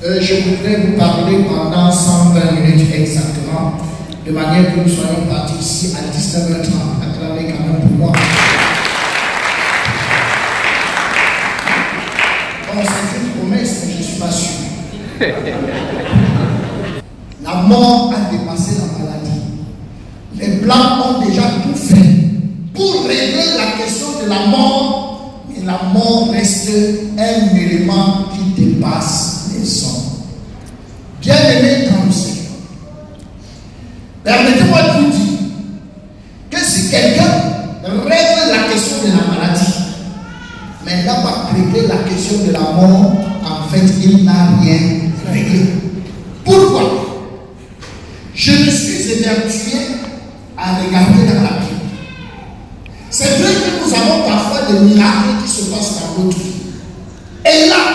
Je voudrais vous parler pendant 120 minutes exactement, de manière que nous soyons partis ici à 19h30. Acclamez quand même pour moi. Bon, c'est une promesse, mais je ne suis pas sûr. La mort a dépassé la maladie. Les Blancs ont déjà tout fait pour régler la question de la mort, mais la mort reste un élément qui dépasse les hommes. Bien-aimés dans le Seigneur, permettez-moi de vous dire que si quelqu'un règle la question de la maladie, mais n'a pas réglé la question de la mort, en fait, il n'a rien réglé. Pourquoi? Je me suis évertué à regarder dans la Bible. C'est vrai que nous avons parfois des miracles qui se passent dans notre vie. Et là,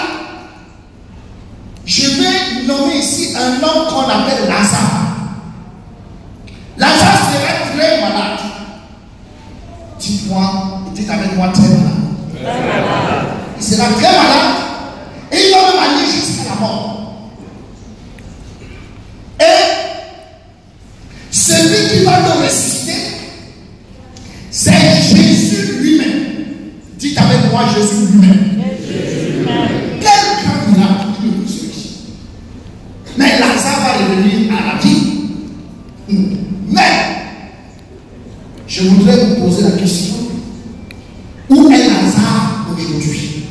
je vais nommer ici un homme qu'on appelle Lazare. Lazare serait très malade. Dites-moi, dites avec moi très malade. Il sera très malade et il va même aller jusqu'à la mort. Et celui qui va le ressusciter, c'est Jésus lui-même. Dites avec moi Jésus lui-même. Quel grand miracle il nous résurrecte. Mais Lazare va revenir à la vie. Mais je voudrais vous poser la question: où est Lazare aujourd'hui?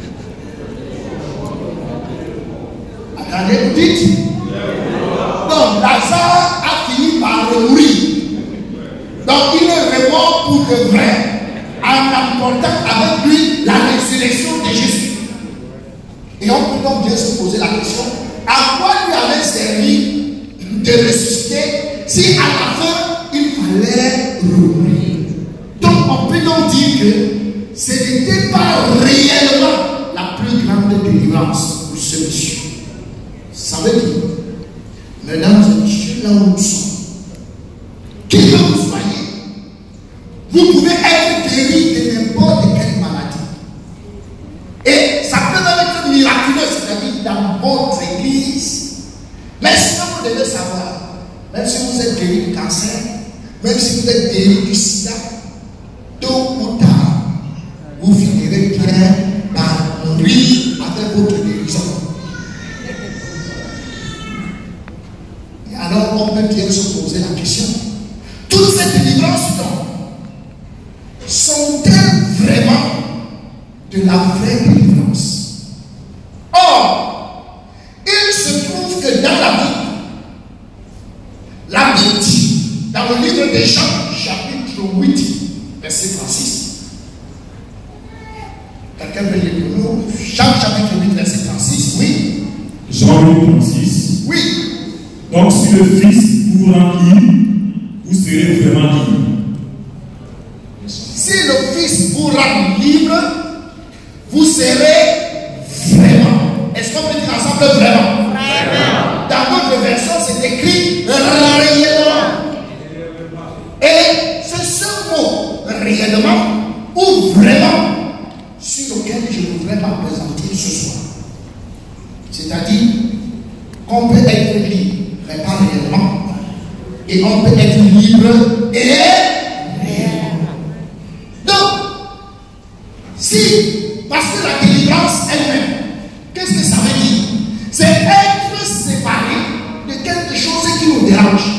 Attendez, vous dites? Donc Lazare a fini par mourir. Donc il est mort pour de vrai, en apportant avec lui la résurrection de Jésus. Et on peut donc bien se poser la question: à quoi lui avait servi de ressusciter si à la fin il fallait mourir? Donc on peut donc dire que ce n'était pas réellement la plus grande délivrance pour ce monsieur. Ça veut dire, mesdames et messieurs, là où nous sommes, qui que vous soyez, vous pouvez être guéri de n'importe quelle maladie. Et ça peut même être miraculeux, c'est-à-dire dans votre église. Mais sinon, vous devez savoir, même si vous êtes guéri du cancer, même si vous êtes guéri du sida, tôt ou tard, vous finirez bien par mourir avec votre guérison. Et alors, on peut bien se poser la question: toutes ces délivrances sont-elles vraiment de la vraie délivrance? Or, il se trouve que dans la Bible dit, dans le livre de Jean, chapitre 8, verset 36. Quelqu'un peut lire pour nous? Jean, chapitre 8, verset 36, oui. Jean 8, 36. Oui. Donc, si le Fils vous rend libre, vous serez vraiment libre. Si le Fils vous rend libre, vous serez vraiment. Est-ce qu'on peut dire ensemble vraiment? Vraiment. Dans notre version, c'est écrit réellement. Et c'est ce mot réellement ou vraiment sur lequel je voudrais m'apesantir ce soir. C'est-à-dire qu'on peut être libre, mais pas réellement. Et on peut être libre et réellement. Donc, si, parce que la délivrance elle-même, qu'est-ce que ça veut dire? C'est être séparé de quelque chose qui nous dérange.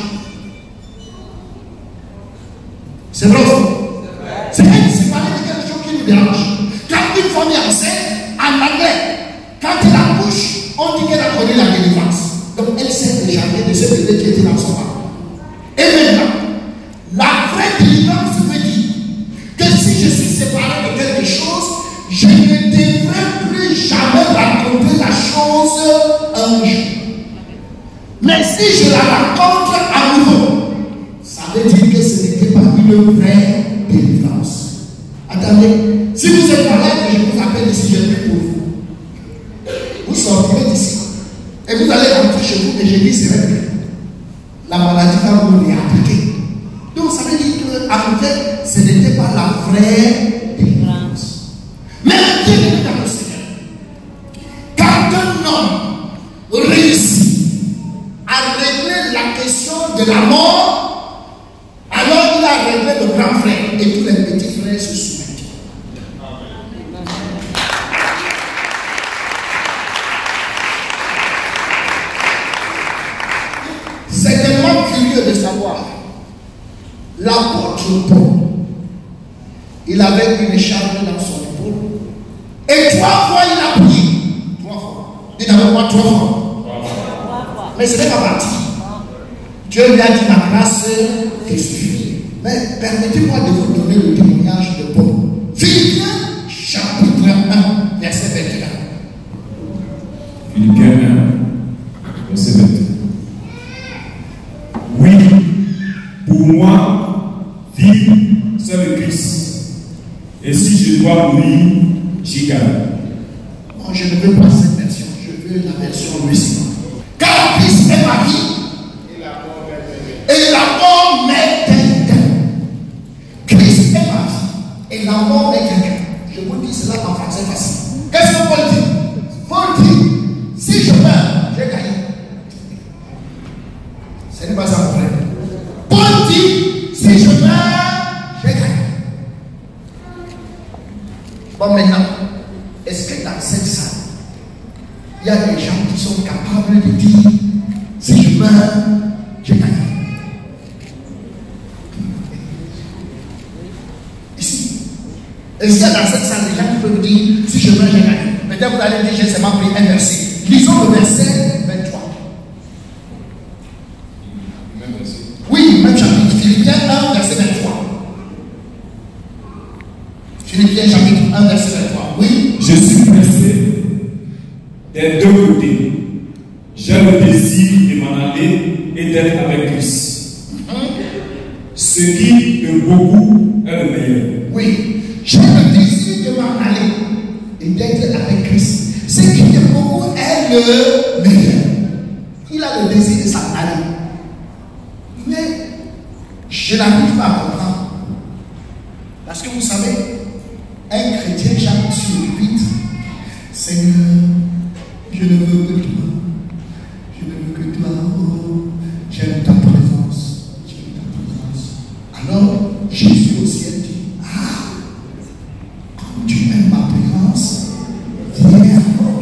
C'est vrai ou faux? C'est être séparé de quelque chose qui nous dérange. Quand une femme est enceinte, en anglais, quand elle accouche, on dit qu'elle a connu la délivrance. Donc elle s'est déchargée de ce bébé qui était dans son ventre. Et maintenant, la vraie délivrance veut dire que si je suis séparé de quelque chose, je ne devrais plus jamais raconter la chose un jour. Mais si je la rencontre à nouveau, ça veut dire que ce n'était pas une vraie délivrance. Attendez, si vous êtes malade et je vous appelle ici, je prie pour vous. Vous sortirez d'ici et vous allez rentrer chez vous et je dis c'est vrai. La maladie va vous réappliquer. Donc ça veut dire qu'en fait, ce n'était pas la vraie délivrance. Mais Dieu est dans le Seigneur. Quand un homme l'apôtre Paul. Il avait une écharpe dans son épaule. Et 3 fois il a prié. 3 fois. Il avait quoi 3 fois? Mais ce n'est pas parti. Dieu lui a dit ma grâce te suffit. Mais permettez-moi de vous donner le témoignage de Paul. Philippiens chapitre 1, verset 21. Philippiens 1, verset 21. Oui, pour moi, vivre, c'est le Christ. Et si je dois mourir, j'y gagne. Non, je ne veux pas cette version, je veux la version Louis. Car Christ est ma vie. Et la mort m'est quelqu'un. Christ est ma vie. Et la mort m'est quelqu'un. Je vous dis cela en français facile. Qu'est-ce que Paul dit? Paul dit, si je meurs, j'ai gagné. Ce n'est pas ça mon frère. Paul dit, si je meurs, j'ai gagné. Bon, maintenant, est-ce que dans cette salle, il y a des gens qui sont capables de dire, si je meurs, j'ai gagné? Ici. Est-ce qu'il y a dans cette salle des gens qui peuvent dire, si je meurs, j'ai gagné? Peut-être vous allez dire, j'ai seulement pris un verset. Lisons le verset 23. Même verset. Oui, même chapitre. Philippiens 1, verset 23. Philippiens chapitre 1, verset 23. Oui. Je suis pressé des 2 côtés. J'ai le désir de m'en aller et d'être avec Christ. Ce qui de beaucoup est le meilleur. Oui. J'ai le désir de m'en aller et d'être avec Christ. Ce qui de beaucoup est le meilleur. Il a le désir de s'en aller. Mais je n'arrive pas à comprendre. Parce que vous savez, un chrétien chante sur 8. Seigneur, je ne veux que toi. Je ne veux que toi. Oh, j'aime ta présence. J'aime ta présence. Alors, Jésus au ciel dit, ah, comme tu aimes ma présence, viens.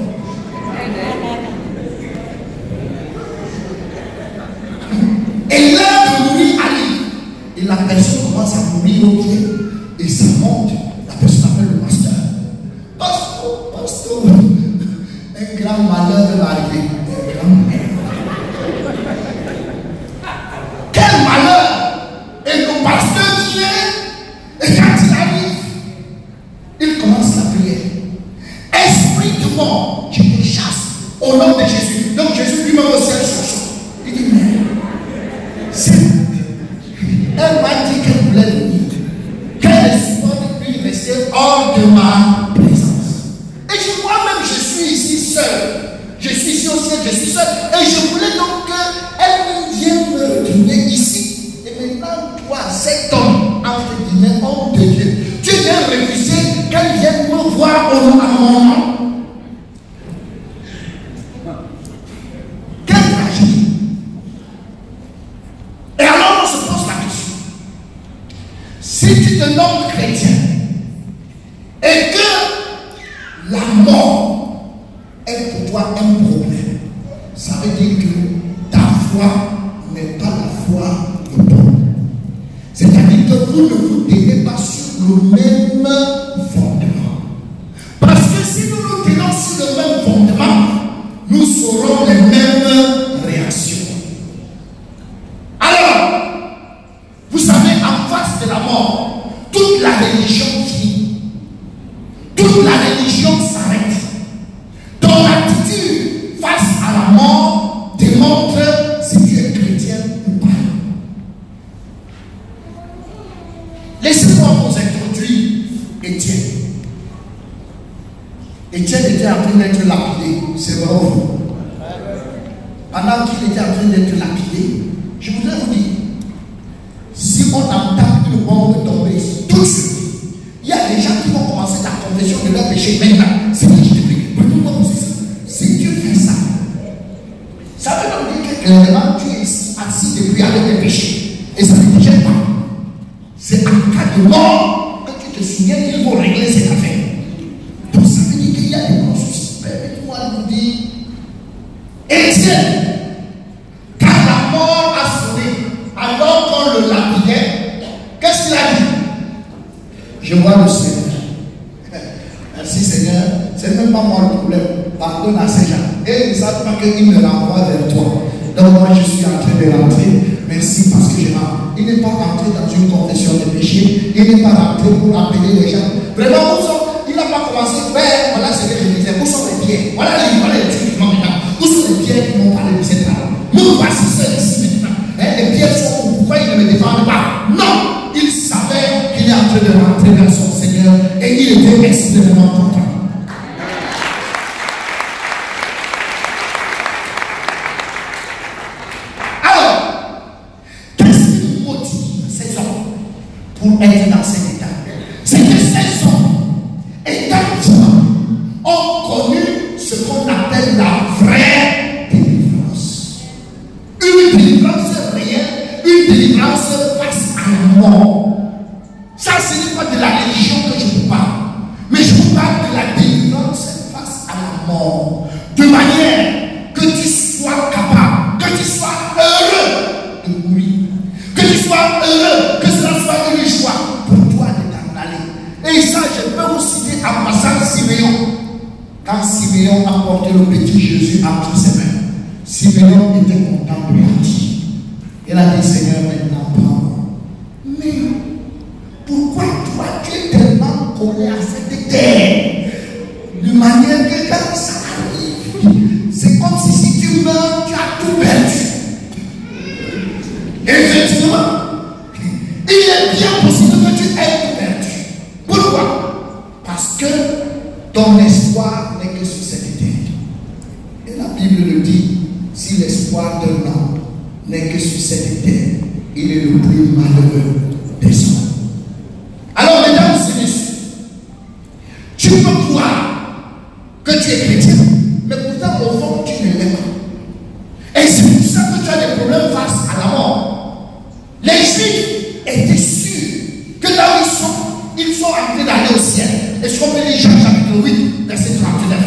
Et l'heure de mourir arrive. Et la personne commence à mourir au pied. Et ça monte. La personne appelle le pasteur. Pasteur, un grand malheur va arriver. Un grand malheur. Quel malheur! Et le pasteur vient. Et quand il arrive, il commence la prière. Esprit de mort, je te chasse au nom de Jésus. Donc Jésus lui-même au ciel cherche. Il dit, mais elle m'a dit qu'elle voulait venir. Qu'elle ne supporte plus rester hors de ma présence. Et moi-même, je suis ici seul. Je suis ici au ciel, je suis seul. Et je voulais donc qu'elle vienne me retrouver ici. Et maintenant, toi, cet homme, entre guillemets, homme de Dieu, tu viens refuser qu'elle vienne me voir au nom à mon nom. Quelle tragédie. Et alors, on se pose la question. Si tu te nommes chrétien et que la mort est pour toi un problème, ça veut dire que ta foi n'est pas la foi de Paul. C'est-à-dire que vous ne vous tenez pas sur le même fondement. Parce que si nous nous tenons sur le même fondement, nous saurons les mêmes réactions. Alors, vous savez, en face de la mort, toute la religion finit. Toute la religion s'arrête. Ton attitude face à la mort démontre si tu es chrétien ou pas. Laissez-moi vous introduire Étienne. Étienne était en train d'être lapidé. C'est vrai. Pendant qu'il était en train d'être lapidé, je voudrais vous dire, si on entend une bombe tomber tout de suite, il y a des gens qui vont commencer la confession de leur péché maintenant. C'est qui te prie. Si tu fais ça, ça veut donc dire que clairement tu es assis depuis avec tes péchés. Et ça ne te gêne pas. C'est en cas de mort que tu te souviens qu'il faut régler cette affaire. Donc ça veut dire qu'il y a des gros soucis. Permettez-moi de vous dire, Étienne, quand la mort a sonné, alors qu'on le lapidait, qu'est-ce qu'il a Merci Seigneur. C'est même pas moi le problème. Pardonne à ces gens. Et ils ne savent pas qu'ils me renvoient vers toi. Donc moi je suis en train de rentrer. Merci parce que je rentre. Il n'est pas rentré dans une confession de péché. Il n'est pas rentré pour appeler les gens. Vraiment, il n'a pas commencé. Ouais, voilà ce que je disais. Où sont les pierres? Voilà les trucs qui m'ont maintenant. Où sont les pierres qui m'ont parlé de cette parole? Nous voici ceux ici maintenant. Les pierres sont où? Pourquoi ils ne me défendent pas? Non! Il savait qu'il est en train de rentrer dans son Seigneur et il était extrêmement content. Pour être dans cet état. C'est que ces hommes, étant foi, ont connu ce qu'on appelle la vraie délivrance. Une délivrance réelle, une délivrance face à la mort. Ça, ce n'est pas de la religion que je vous parle, mais je vous parle de la délivrance face à la mort. De manière que tu sois capable, que tu sois heureux de mourir, que tu sois heureux, que cela soit une joie pour toi de t'en aller. Et ça, je peux vous citer en passant Siméon. Quand Siméon a porté le petit Jésus entre ses mains, Siméon était content de partir. Il a dit, Seigneur, maintenant prends-moi. Mais pourquoi toi, tu es tellement collé à cette terre? De manière que quand ça arrive, c'est comme si tu meurs, tu as tout perdu. Effectivement, il est bien possible que tu aies perdu. Pourquoi? Parce que ton espoir n'est que sur cette terre. Et la Bible le dit, si l'espoir d'un homme n'est que sur cette terre, il est le plus malheureux des hommes. Alors, mesdames et messieurs, tu peux croire que tu es chrétien, mais pourtant au fond tu ne l'es pas. Et c'est pour ça que tu as des problèmes face à la mort. Les Juifs étaient sûrs que là où ils sont en train d'aller au ciel. Est-ce qu'on peut lire Jean chapitre 8, verset 39?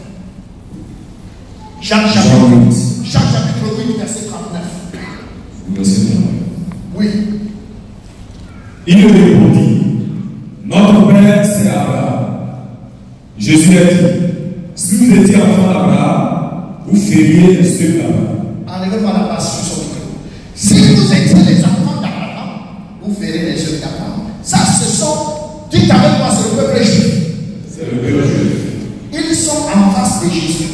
Jean chapitre 8, verset 39. Verset 39. Oui. Il lui répondit, notre père c'est Abraham. Jésus a dit, si vous étiez enfant d'Abraham, vous feriez les œuvres d'Abraham. Enlevez-moi la base sur son micro. Si vous étiez les enfants d'Abraham, vous verrez les œuvres d'Abraham. Ça, ce sont, dites avec moi, c'est le peuple juif. C'est le peuple juif. Ils sont en face de Jésus.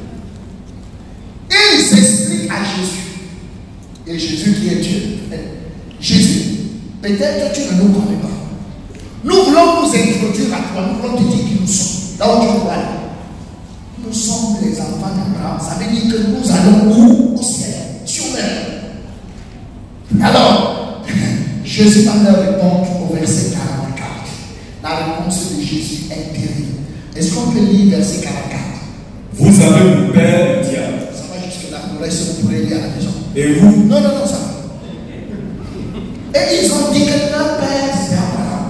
Ils s'expliquent à Jésus. Et Jésus qui est Dieu. Jésus, peut-être tu ne nous connais pas. Nous voulons nous introduire à toi. Nous voulons te dire qui nous sommes. Là où tu veux aller. Nous sommes les enfants d'Abraham. Ça veut dire que nous allons où? Au ciel. Sur terre. Alors, Jésus va leur répondre au verset 44. La réponse de Jésus est terrible. Est-ce qu'on peut lire verset 44? Vous avez le père le diable. Ça va jusque-là. Nous restons, vous pourrez lire à la maison. Et vous? Non, ça va. Et ils ont dit que leur père c'est Abraham.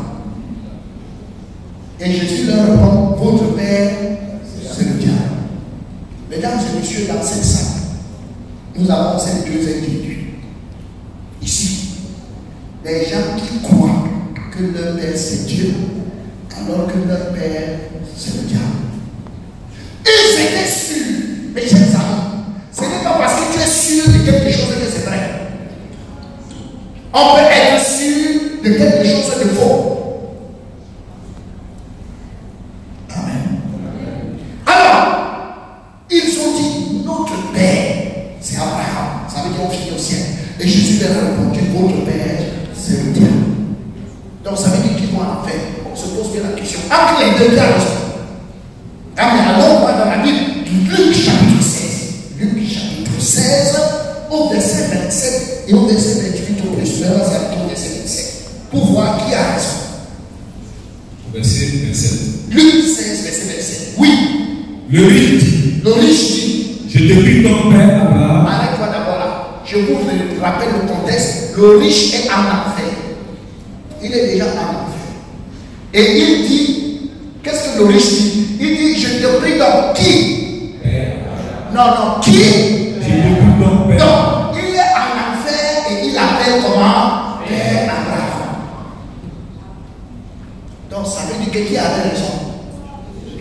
Et Jésus leur répond, votre père c'est le diable. Mesdames et messieurs, dans cette salle, nous avons ces deux individus. Ici, des gens qui croient que leur père c'est Dieu, alors que leur père c'est le diable. Ils étaient sûrs, mes chers amis, ce n'est pas parce que tu es sûr de quelque chose que c'est vrai. On peut être sûr de quelque chose de faux. Amen. Alors, ils ont dit, notre père, c'est Abraham. Ça veut dire on finit au ciel. Et Jésus leur a répondu, votre père, c'est le diable. Donc ça veut dire qu'ils vont en enfer. On se pose bien la question. Entre les deux, qui a raison? Alors, on va dans la Bible, Luc chapitre 16. Luc chapitre 16, au verset 27 et au verset 28 au plus. Mais là, c'est au verset 27. Pour voir qui a raison. Verset 27. Luc 16, verset 27. Oui. Le riche dit, je te prie ton père Abraham. Arrête-toi d'abord là. Je vous rappelle le contexte. Le riche est en enfer. Il est déjà en enfer. Et il dit, qu'est-ce que le riche dit? Il dit, je te prie donc qui? Père. Non, qui? Je te prie ton père. Donc, il est en enfer et il appelle comment? Père Abraham. Donc, ça veut dire que qui avait raison?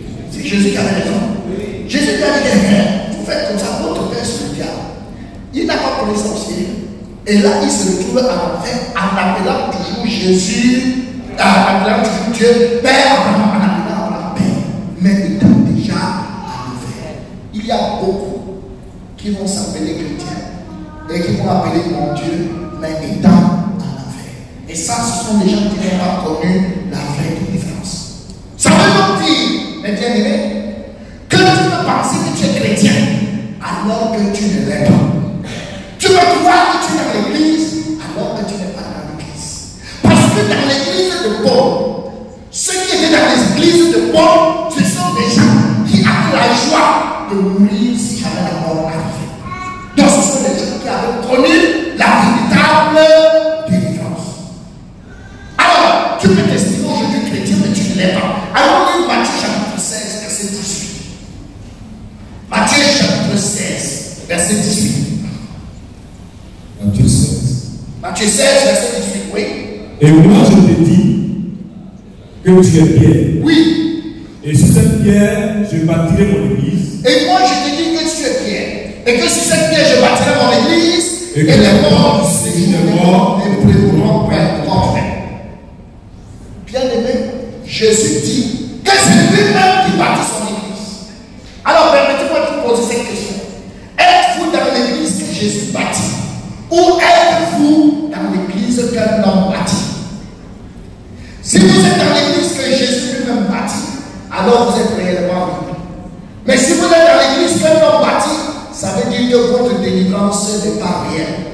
Jésus qui avait raison. Jésus lui a dit, vous faites comme ça, votre père sur le diable. Il n'a pas pris ça au sérieux. Et là, il se retrouve à l'enfer en appelant toujours Jésus, en appelant toujours Dieu, Père, en appelant la paix. Mais étant déjà à l'enfer. Il y a beaucoup qui vont s'appeler chrétiens et qui vont appeler mon Dieu, mais étant à l'enfer. Et ça, ce sont des gens qui n'ont pas connu la vraie délivrance. Ça veut donc dire, mes bien-aimés, que tu peux penser que tu es chrétien alors que tu ne l'es pas. Tu peux croire que tu es dans l'église alors que tu n'es pas dans l'église. Parce que dans l'église de Paul, ceux qui étaient dans l'église de Paul, ce sont des gens qui avaient la joie de mourir si jamais la mort arrivait. Donc ce sont des gens qui avaient connu la véritable délivrance. Alors, tu peux t'estimer aujourd'hui chrétien, mais tu ne l'es pas. Alors, lis Matthieu chapitre 16, verset 18. Matthieu chapitre 16, verset 18. Matthieu 16. Matthieu 16, verset 18, oui. Et moi je te dis que tu es Pierre. Oui. Et sur cette pierre, je bâtirai mon église. Et moi je te dis que tu es Pierre. Et que sur cette pierre, je bâtirai mon église. Et que les morts du séjour des morts ne pourront pas entrer. Bien aimé, Jésus dit que c'est lui-même qui bâtit son église. Alors permettez-moi de vous poser cette question. Êtes-vous dans l'église que Jésus bâtit? Ou êtes-vous dans l'église qu'un homme bâtit? Si vous êtes dans l'église que Jésus lui-même bâtit, alors vous êtes réellement libre. Mais si vous êtes dans l'église qu'un homme bâtit, ça veut dire que votre délivrance n'est pas réelle.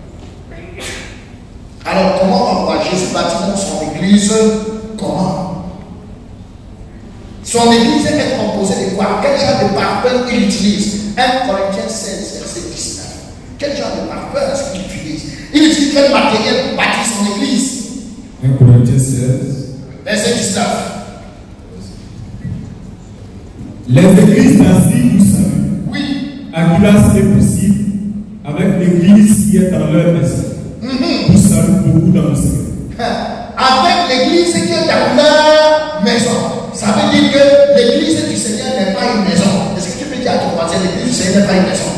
Alors comment on voit Jésus bâtit dans son église? Comment? Son église est composée de quoi? Quel genre de parfum il utilise? 1 Corinthiens 16, verset 19. Quel genre de parfum est-ce qu'il utilise? Il utilise quel matériel pour bâtir son église? 1 Corinthiens 16, verset 19. Les églises nazies, vous savez, oui, à classe est possible avec l'église qui est dans leur maison. Vous savez beaucoup dans le Seigneur. Avec l'église qui est dans leur maison. Ça veut dire que l'église du Seigneur n'est pas une maison. Est-ce que tu peux dire à ton voisin, l'église du Seigneur n'est pas une maison?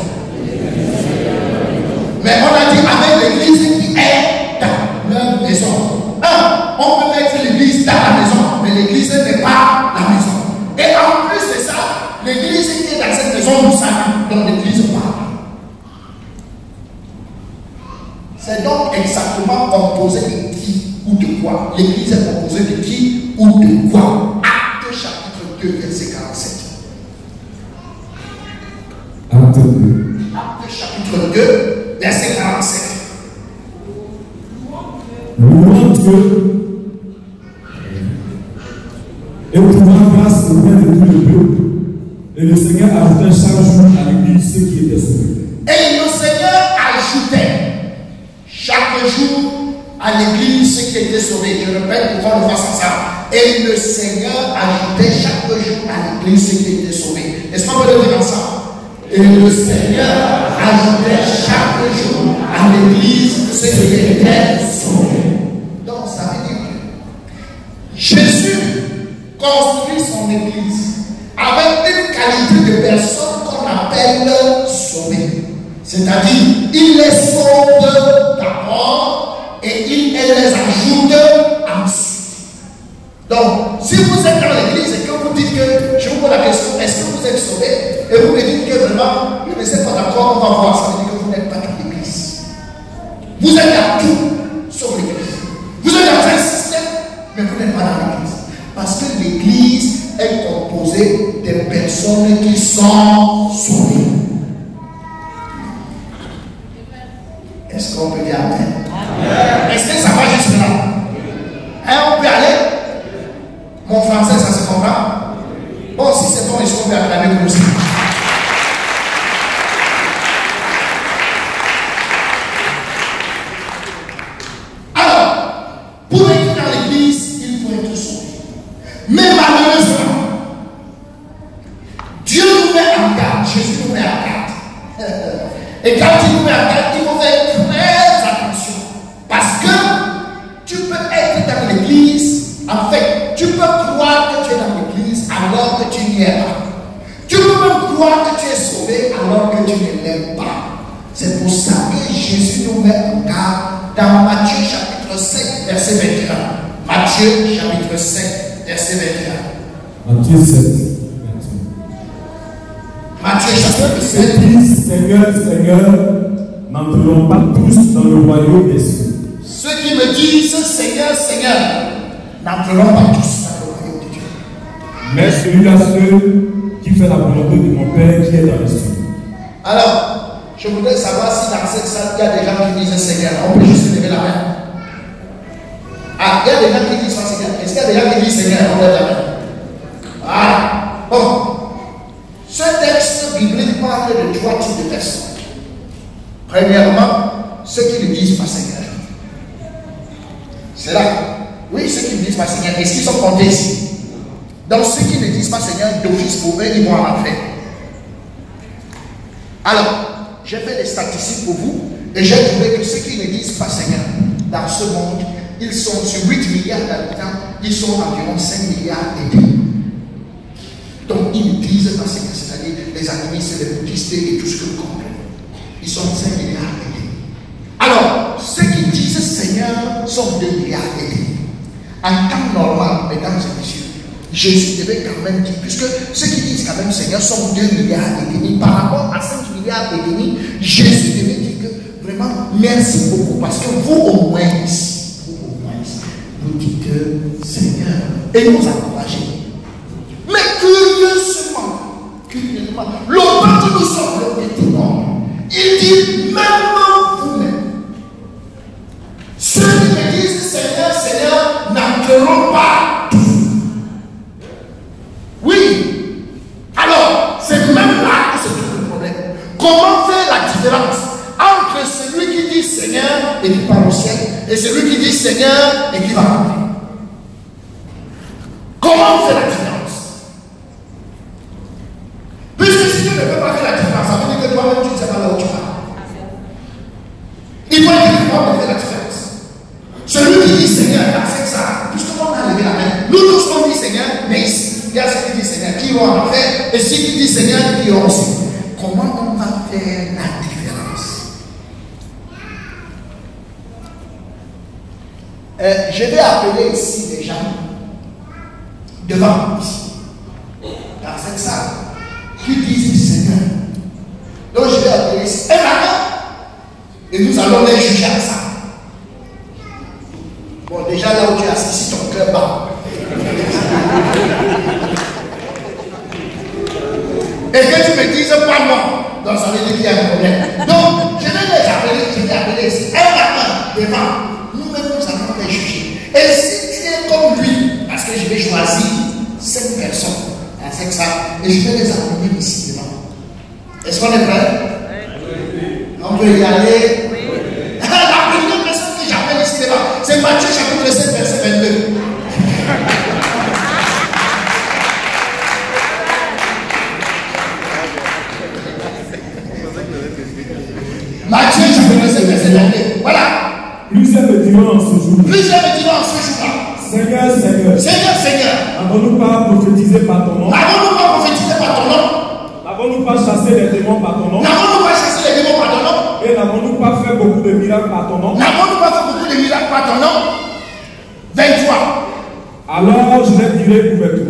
Mais on a dit avec l'église qui est dans leur maison. On peut mettre l'église dans la maison, mais l'église n'est pas la maison. Et en plus de ça, l'église qui est dans cette maison nous salue, donc l'église parle. C'est donc exactement composé de qui ou de quoi? L'église est composée de qui ou de quoi? Acte chapitre 2, verset 47. Acte 2. Acte chapitre 2, verset 47. Louons Dieu et trouvant grâce auprès de tout le peuple. Et le Seigneur ajoutait chaque jour à l'église ceux qui étaient sauvés. Et le Seigneur ajoutait chaque jour à l'église ceux qui étaient sauvés. Je répète pour qu'on le fasse ensemble. Et le Seigneur ajoutait chaque jour à l'église ceux qui étaient sauvés. Est-ce qu'on peut le dire ensemble? Et le Seigneur ajoutait chaque jour à l'église ceux qui étaient sauvés. Donc ça veut dire que Jésus construit son église avec une qualité de personne qu'on appelle sauvée. C'est-à-dire, il les sauve d'abord et il les ajoute ensuite. Donc, si vous êtes dans l'église et que vous dites que, je vous pose la question, est-ce que vous êtes sauvé? Et vous me dites que vraiment, je ne sais pas d'accord, on va voir, ça veut dire que vous n'êtes pas dans l'église. Vous êtes dans tout, sauf l'église. Vous êtes dans un système, mais vous n'êtes pas dans l'église. Parce que l'église est composée des personnes qui sont sauvées. Est-ce qu'on peut dire amen? Est-ce que ça va jusque là? On peut aller? Mon français, ça se comprend? Bon, si c'est bon, est-ce qu'on peut acclamer comme ça? Alors, pour être dans l'église, il faut être sauvé. Mais malheureusement, Dieu nous met en garde, Jésus nous met en garde. Et quand il nous met en garde, il faut faire très attention. Parce que tu peux être dans l'église, en fait, tu peux croire que tu es dans l'église alors alors que tu n'y es pas. Tu peux même croire que tu es sauvé alors que tu ne l'es pas. C'est pour ça que Jésus nous met en garde dans Matthieu chapitre 7, verset 21. Matthieu chapitre 7, verset 21. Matthieu 7, 21. Matthieu chapitre 7. Ceux qui, Seigneur, Seigneur, n'entreront pas tous dans le royaume des cieux. Ceux qui me disent Seigneur, Seigneur, n'entreront pas tous dans le royaume de Dieu. Mais celui-là seul qui fait la volonté de mon Père qui est dans les cieux. Alors, je voudrais savoir si dans cette salle, il y a des gens qui disent Seigneur. On peut juste lever la main. Ah, il y a des gens qui disent Seigneur. Est-ce qu'il y a des gens qui disent Seigneur? On lève la main. Ah, bon. Ce texte biblique parle de trois types de personnes. Premièrement, ceux qui ne disent pas Seigneur. C'est là. Oui, ceux qui ne disent pas Seigneur. Est-ce qu'ils sont comptés ici? Donc, ceux qui ne disent pas Seigneur, d'office pour eux, ils vont en enfer. Alors, j'ai fait des statistiques pour vous et j'ai trouvé que ceux qui ne disent pas Seigneur dans ce monde, ils sont sur 8 milliards d'habitants, ils sont environ 5 milliards et demi. Donc, ils ne disent pas Seigneur, c'est-à-dire les animistes, les bouddhistes et tout ce que vous comprenez. Ils sont 5 milliards et demi. Alors, ceux qui disent Seigneur sont 2 milliards et demi. En temps normal, mesdames et messieurs, Jésus devait quand même dire, puisque ceux qui disent quand même Seigneur sont 2 milliards et demi, par rapport à 5 milliards et demi, Jésus devait dire que vraiment merci beaucoup, parce que vous au moins, vous dites Seigneur et nous encouragez. Mais curieusement, l'auteur que nous sommes le petit nombre, il dit même vous-même, ceux qui me disent Seigneur, Seigneur, n'entreront pas tous. Oui. Alors, c'est même là que se trouve le problème. Comment faire la différence entre celui qui dit Seigneur et qui part au ciel et celui qui dit Seigneur et qui va rentrer? Comment faire la différence? Puisque si tu ne peux pas faire la différence, ça veut dire que toi-même tu ne sais pas là où tu vas. Il faut être capable de faire la différence. Celui qui dit Seigneur, c'est ça. Puisque on a levé la main, nous tous on dit Seigneur, mais ici, il y a ceux qui disent Seigneur qui vont en faire et ceux qui disent Seigneur qui ont aussi. Comment on va faire la différence? Je vais appeler ici des gens devant ici, dans cette salle, qui disent Seigneur. Donc je vais appeler ici un matin et nous allons les juger à ça. Bon, déjà là où tu es assis, si ton cœur bat. Et que tu me dises pas non, donc ça veut dire qu'il y a un problème. Donc, je vais appeler ici un matin devant. Nous-mêmes, nous allons les juger. Et si tu es comme lui, parce que je vais choisir 5 personnes dans cette salle, et je vais les amener ici devant. Est-ce qu'on est prêt? On peut y aller. La première personne que j'appelle ici devant, c'est Matthieu chapitre 7, verset 22. Matthieu chapitre 7, verset 22. Voilà. Plusieurs me diront en ce jour-là. Seigneur, Seigneur. Seigneur, Seigneur. N'avons-nous pas prophétisé par ton nom? N'avons-nous pas prophétisé par ton nom? N'avons-nous pas chassé les démons par ton nom? N'avons-nous pas chassé les démons par ton nom? Et n'avons-nous pas fait beaucoup de miracles par ton nom? N'avons-nous pas fait beaucoup de miracles par ton nom? 23. Alors je les dirai ouvertement.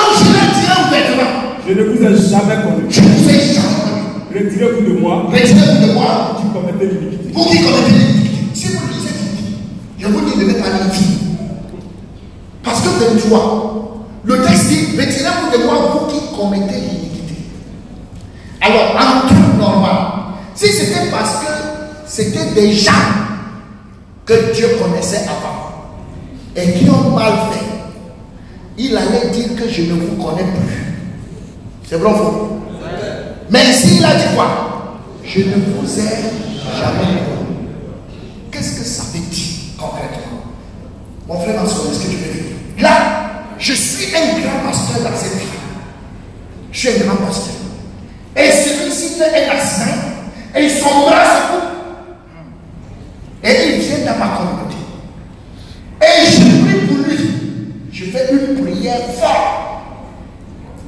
Je ne vous ai jamais connu. Retirez-vous de moi. Qui commettez l'iniquité. Vous qui commettez l'iniquité. Si vous lisez l'iniquité, je vous dis de ne pas l'iniquité. Parce que 23, le texte dit, retirez-vous de moi, vous qui commettez l'iniquité. Alors, en temps normal, si c'était parce que c'était des gens que Dieu connaissait avant et qui ont mal fait, il allait dire que je ne vous connais plus. C'est vrai ou faux? Mais ici, il a dit quoi? Je ne vous ai jamais connu. Qu'est-ce que ça veut dire concrètement? Mon frère, est-ce que tu veux dire? Là, je suis un grand pasteur dans cette vie. Je suis un grand pasteur. Et celui-ci fait un accident et son bras se coupe. Et il vient dans ma communauté. Et je prie pour lui. Je fais une prière forte.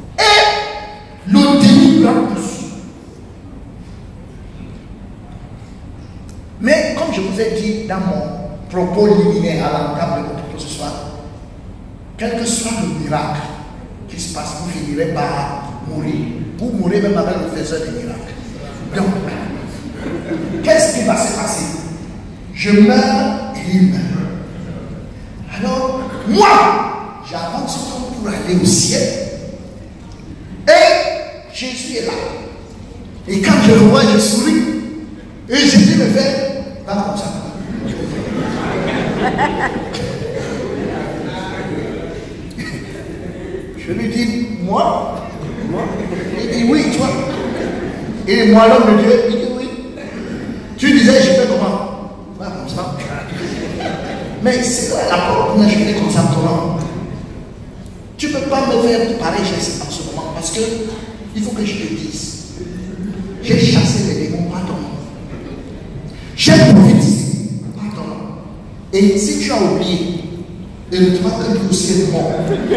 leur pousse. Mais comme je vous ai dit dans mon propos liminaire à l'entame de mon propos ce soir, quel que soit le miracle qui se passe, vous finirez par mourir. Vous mourrez même avec le faiseur des miracles. Donc, qu'est-ce qui va se passer? Je meurs et il meurt. Alors, moi, j'avance pour aller au ciel. Et Jésus est là. Et quand je le vois, je souris. Et Jésus me fait, va comme ça. Je lui dis, moi? Il dit, oui, toi. Et moi, l'homme de Dieu, il dit, oui. Tu disais, je fais comment? Va comme ça. Mais c'est quoi la porte? Je fais comme ça, comment? Tu ne peux pas me faire pareil geste en ce moment parce que il faut que je te dise. J'ai chassé les démons, pardon. J'ai prophétisé, pardon. Et si tu as oublié, et le droit que tu aussi est mort.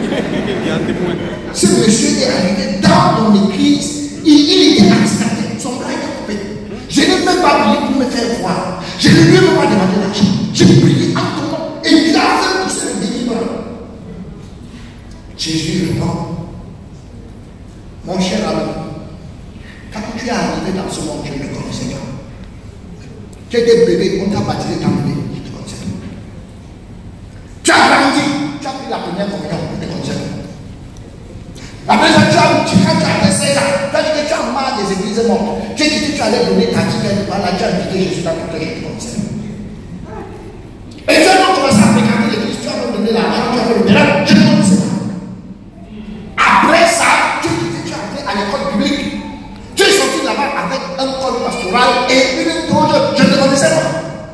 Ce monsieur est arrivé dans mon église, il était extraté, son bras était coupé. Je n'ai même pas prié pour me faire voir. Je ne lui ai même pas demandé l'argent. J'ai prié en ton nom et il a fait pousser le délivre. Jésus répond, mon cher ami, quand tu es arrivé dans ce monde, je ne te connaissais pas. Tu étais bébé, on t'a baptisé ton bébé, je te connaissais pas. Tu as grandi, tu as pris la première communion, je te connaissais pas. Après ça, quand tu as fait 16 ans, tu as dit que tu as marre des églises mortes. Tu as dit que tu allais donner ta ticket, par là, tu as invité Jésus dans ton cœur, je te connaissais pas. Et tu as donc commencé à fréquenter l'église, tu as donné l'argent, tu as fait le miracle, je te connaissais pas. Après ça, tu es entré à l'école publique. Tu es sorti là-bas avec un col pastoral et une toge. Je ne te connaissais pas.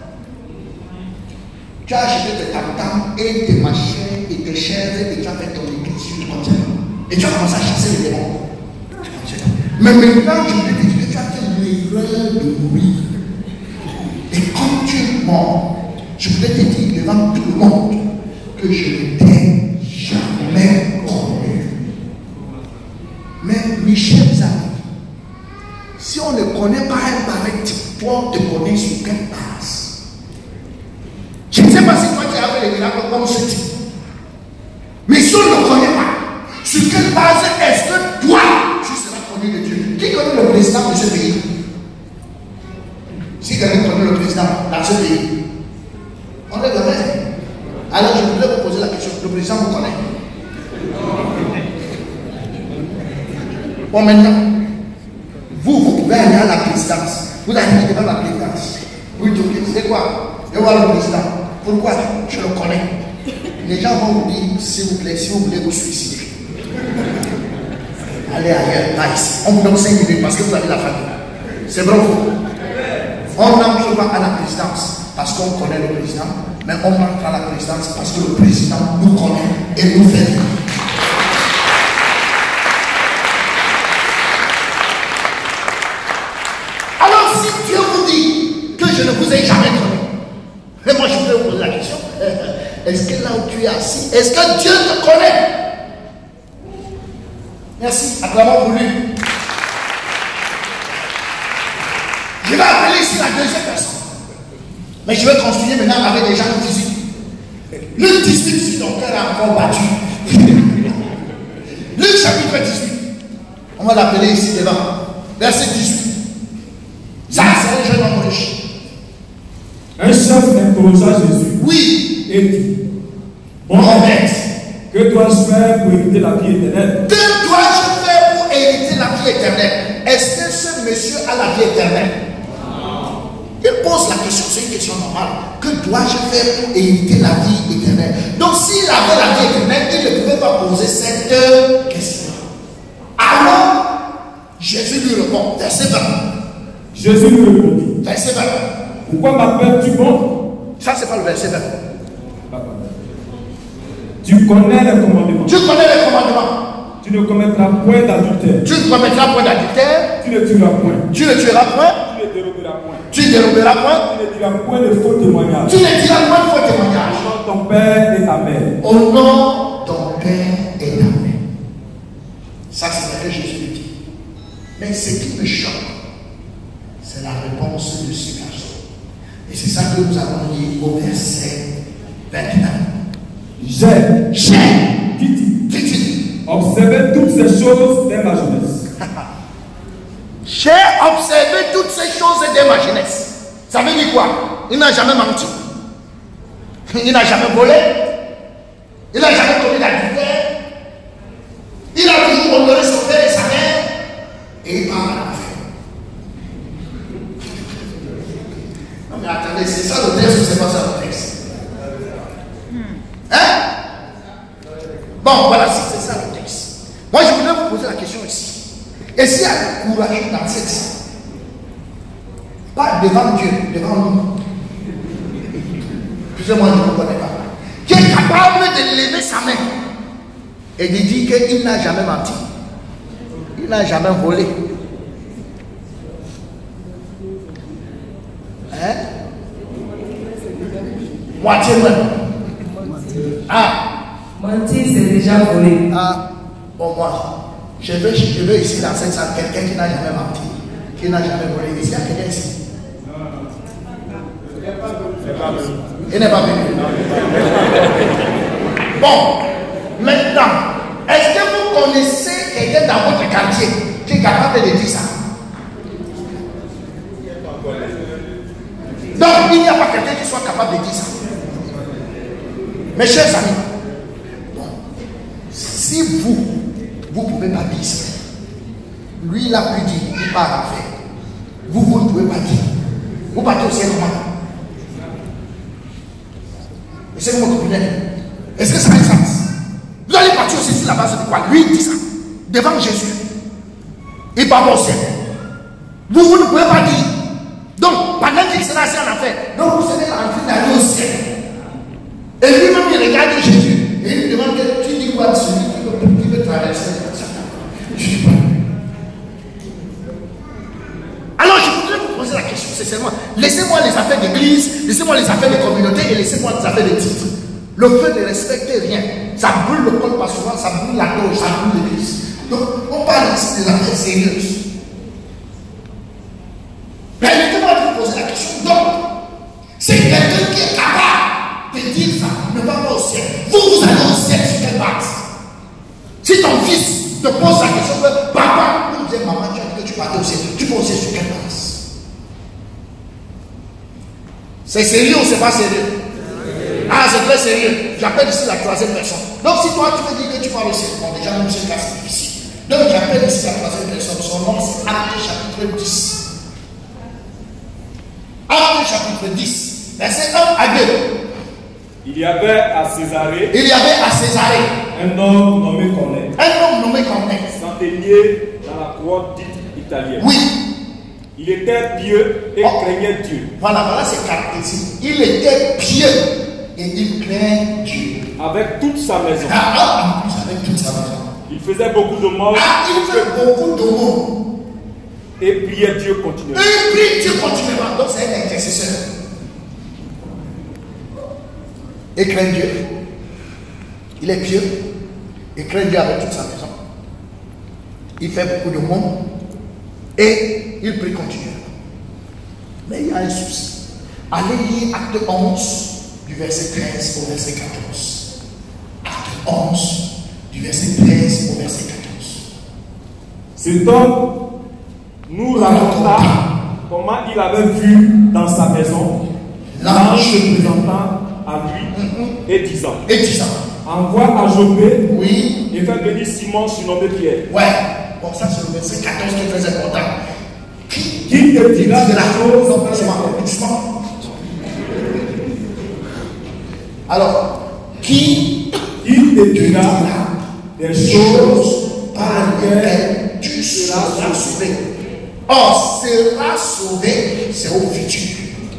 Tu as acheté tes tam-tams et tes machins et tes chaises et tu as fait ton église sur le conseil. Et tu as commencé à chasser les démons. Mais maintenant, je te dis que tu as fait l'erreur de mourir. Et quand tu es mort, je voulais te dire devant tout le monde que je ne t'ai jamais connu. Mais mes chers amis, si on ne connaît pas un pareil, toi on te connaît sur quelle base? Je ne sais pas si toi tu as fait les miracles comme ce type. Mais si on ne connaît pas, sur quelle base est-ce que toi tu seras connu de Dieu? Qui connaît le président de ce pays? Si quelqu'un connaît le président dans ce pays, on est la main. Alors je voudrais vous poser la question, le président vous connaît? Bon, maintenant, vous pouvez aller à la présidence. Vous allez devant la présidence. Oui, c'est quoi? Je vais voir le président. Pourquoi? Je le connais. Les gens vont vous dire, s'il vous plaît, si vous voulez vous suicider, allez ailleurs, pas ici. On vous donne 5 minutes parce que vous avez la famille. C'est vrai ou faux? On n'entre pas à la présidence parce qu'on connaît le président, mais on entre à la présidence parce que le président nous connaît et nous fait vivre. Je ne vous ai jamais connu. Mais moi, je voulais vous poser la question. Est-ce que là où tu es assis, est-ce que Dieu te connaît? Merci. Acclamons pour lui. Je vais appeler ici la deuxième personne. Mais je vais continuer maintenant avec des gens physiques. Luc 18, si ton cœur a encore battu. Luc chapitre 18. On va l'appeler ici devant. Verset 18. Ça, c'est un jeune homme riche. Un chef interrogea Jésus. Oui. Et dit, bon maître, que dois-je faire pour éviter la vie éternelle? Que dois-je faire pour éviter la vie éternelle? Est-ce que ce monsieur a la vie éternelle? Il pose la question, c'est une question normale. Que dois-je faire pour éviter la vie éternelle? Donc s'il avait la vie éternelle, il ne pouvait pas poser cette question. Alors, Jésus lui répond, verset 20. Jésus lui répondit, verset 20. Pourquoi m'appelles-tu bon? Ça, c'est pas le verset 20. Tu connais les commandements. Tu connais les commandements. Tu ne commettras point d'adultère. Tu ne commettras point d'adultère. Tu ne tueras point. Tu ne tueras point. Tu ne déroberas point. Tu ne déroberas point. Tu ne diras point de faux témoignages. Tu ne diras point de faux témoignages. Au nom de ton père et ta mère. Au nom de ton père et ta mère. Ça, c'est ce que Jésus dit. Mais ce qui me choque, c'est la réponse de ce garçon. Et c'est ça que nous avons dit au verset 21. Dit-il, observé toutes ces choses dès ma jeunesse. J'ai observé toutes ces choses dès ma jeunesse. Ça veut dire quoi? Il n'a jamais menti. Il n'a jamais volé. Il n'a jamais commis d'adultère. Il a toujours honoré son père et sa mère. Et il parle à la fin. Non mais attendez, c'est ça le texte ou c'est pas ça le texte? Hein? Bon, voilà, c'est ça le texte. Moi, je voudrais vous poser la question ici. Et s'il y a le courage dans cette, pas devant Dieu, devant nous, moi je ne connais pas, qui est capable de lever sa main et de dire qu'il n'a jamais menti, il n'a jamais volé. Hein? Moitié même. Ah. Mentir, c'est déjà volé. Ah, bon, moi, je veux ici dans cette salle quelqu'un qui n'a jamais menti, qui n'a jamais volé. Ici, il y a quelqu'un ici. Il n'est pas venu. Bon, maintenant, est-ce que vous connaissez quelqu'un dans votre quartier qui est capable de dire ça? Donc, il n'y a pas quelqu'un qui soit capable de dire ça. Mes chers amis, bon, si vous ne pouvez pas dire ça, lui il a pu dire, il part à faire. Vous ne pouvez pas dire. Vous partez au ciel comment? Est-ce que vous me comprenez? Est-ce que ça a un sens? Vous allez partir aussi sur la base de quoi? Lui il dit ça, devant Jésus. Il part au ciel. Vous ne pouvez pas dire. Donc, pendant qu'il sera assis en enfer, donc vous serez en train d'aller au ciel. Et lui-même, il regarde Jésus. Et il lui demande, tu dis quoi de celui qui veut traverser? Je dis pas. Alors, je voudrais vous poser la question, c'est seulement, laissez-moi les affaires d'église, laissez-moi les affaires de communauté et laissez-moi les affaires de titres. Le fait de respecter rien, ça brûle le col pastoral, ça brûle la gauche, ça brûle l'église. Donc, on parle ici des affaires sérieuses. Permettez-moi de vous poser la question. Donc, c'est quelqu'un qui est capable de dire ça, ne va pas au ciel. Vous allez au ciel sur quelle base? Si ton fils te pose la question, papa, ou bien maman, tu as dit que tu partais au ciel, tu peux au ciel sur quelle base? C'est sérieux ou c'est pas sérieux? Ah, c'est très sérieux. J'appelle ici la troisième personne. Donc, si toi, tu veux dire que tu parles au ciel, bon, déjà, même ce cas, c'est difficile. Donc, j'appelle ici la troisième personne. Son nom, c'est Actes chapitre 10. Actes chapitre 10, verset 1 à 2. Il y avait à Césarée un homme nommé Corneille. Centenier dans la cour dite italienne. Oui. Il était pieux et craignait Dieu. Voilà ses caractéristiques. Il était pieux et il craignait Dieu. Avec toute sa maison. En plus, avec toute sa maison. Il faisait beaucoup de morts. Il fait beaucoup de morts. Et priait Dieu continuellement. Et prie Dieu continuellement. Donc c'est un intercesseur. Et craint Dieu. Il est pieux. Il craint Dieu avec toute sa maison. Il fait beaucoup de monde. Et il prie continuellement. Mais il y a un souci. Allez lire Acte 11, du verset 13 au verset 14. Acte 11, du verset 13 au verset 14. Cet homme nous raconta comment il avait vu dans sa maison l'ange se présentant à lui et disant, envoie à Jopé et fais venir Simon surnommé Pierre. Ouais, bon ça c'est le verset 14 qui est très important. Qui te dira des choses doucement. Alors, qui te dira des choses par lesquelles tu seras sauvé. Or, sera sauvé, c'est au futur.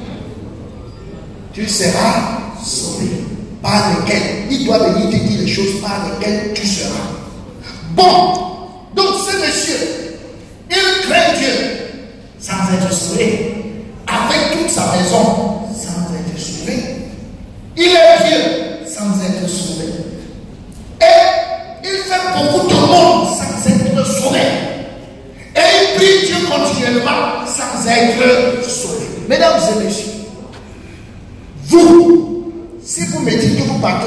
Tu seras sauvé. Par lesquelles, il doit venir te dire les choses par lesquelles tu seras. Bon, donc ce monsieur, il craint Dieu sans être sauvé. Avec toute sa maison, sans être sauvé. Il est Dieu sans être sauvé. Et il fait beaucoup de monde sans être sauvé. Et il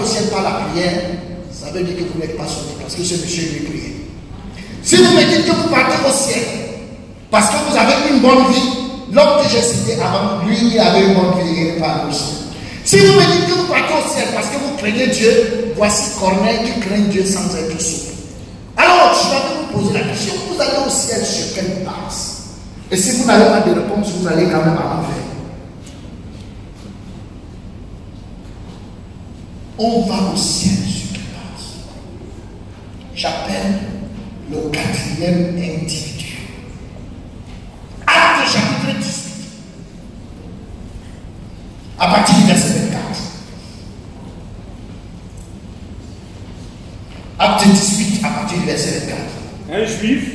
au ciel par la prière, ça veut dire que vous n'êtes pas sauvé parce que ce monsieur lui priait. Si vous me dites que vous partez au ciel parce que vous avez une bonne vie, l'homme que j'ai cité avant, lui, il avait une bonne vie, il n'est pas allé au ciel. Si vous me dites que vous partez au ciel parce que vous craignez Dieu, voici Corneille qui craint Dieu sans être sauvé. Alors, je vais vous poser la question, vous allez au ciel sur quelle base? Et si vous n'avez pas de réponse, vous allez quand même à l'enfer. On va au ciel sur quelle base? J'appelle le 4e individu. Acte chapitre 18. À partir du verset 24. Acte 18 à partir du verset 24. Un juif.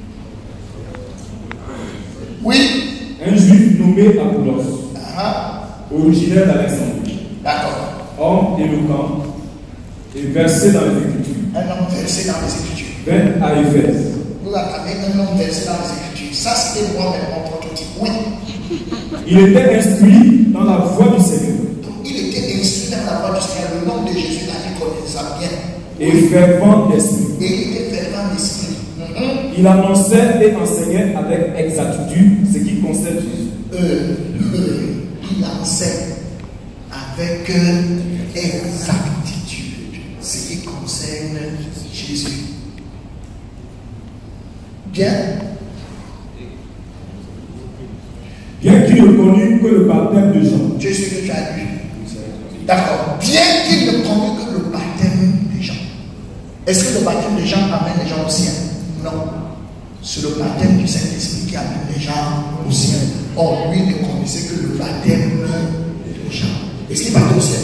Oui. Un juif nommé Apollos, originaire d'Alexandrie. D'accord. Homme éloquent et versé dans les Écritures. Un homme versé dans les Écritures. Vint à Éphèse. Vous attendez un homme versé dans les Écritures. Ça, c'était moi-même mon prototype. Oui. Il était instruit dans la voie du Seigneur. Donc, il était instruit dans la voie du Seigneur. Le nom de Jésus, là, il connaissait ça bien. Et fervent d'esprit. Et il était fervent d'esprit. Il annonçait et enseignait avec exactitude ce qui concerne Jésus. Il enseigne avec exactitude ce qui concerne Jésus. Bien. Bien qu'il ne connût que le baptême de Jean. Tu es ce que tu as lu. D'accord. Bien qu'il ne connût que le baptême de Jean. Est-ce que le baptême de Jean amène les gens au ciel? Non. C'est le baptême du Saint-Esprit qui amène les gens au ciel. Or, lui ne connaissait que le baptême de Jean. Est-ce qu'il va au ciel?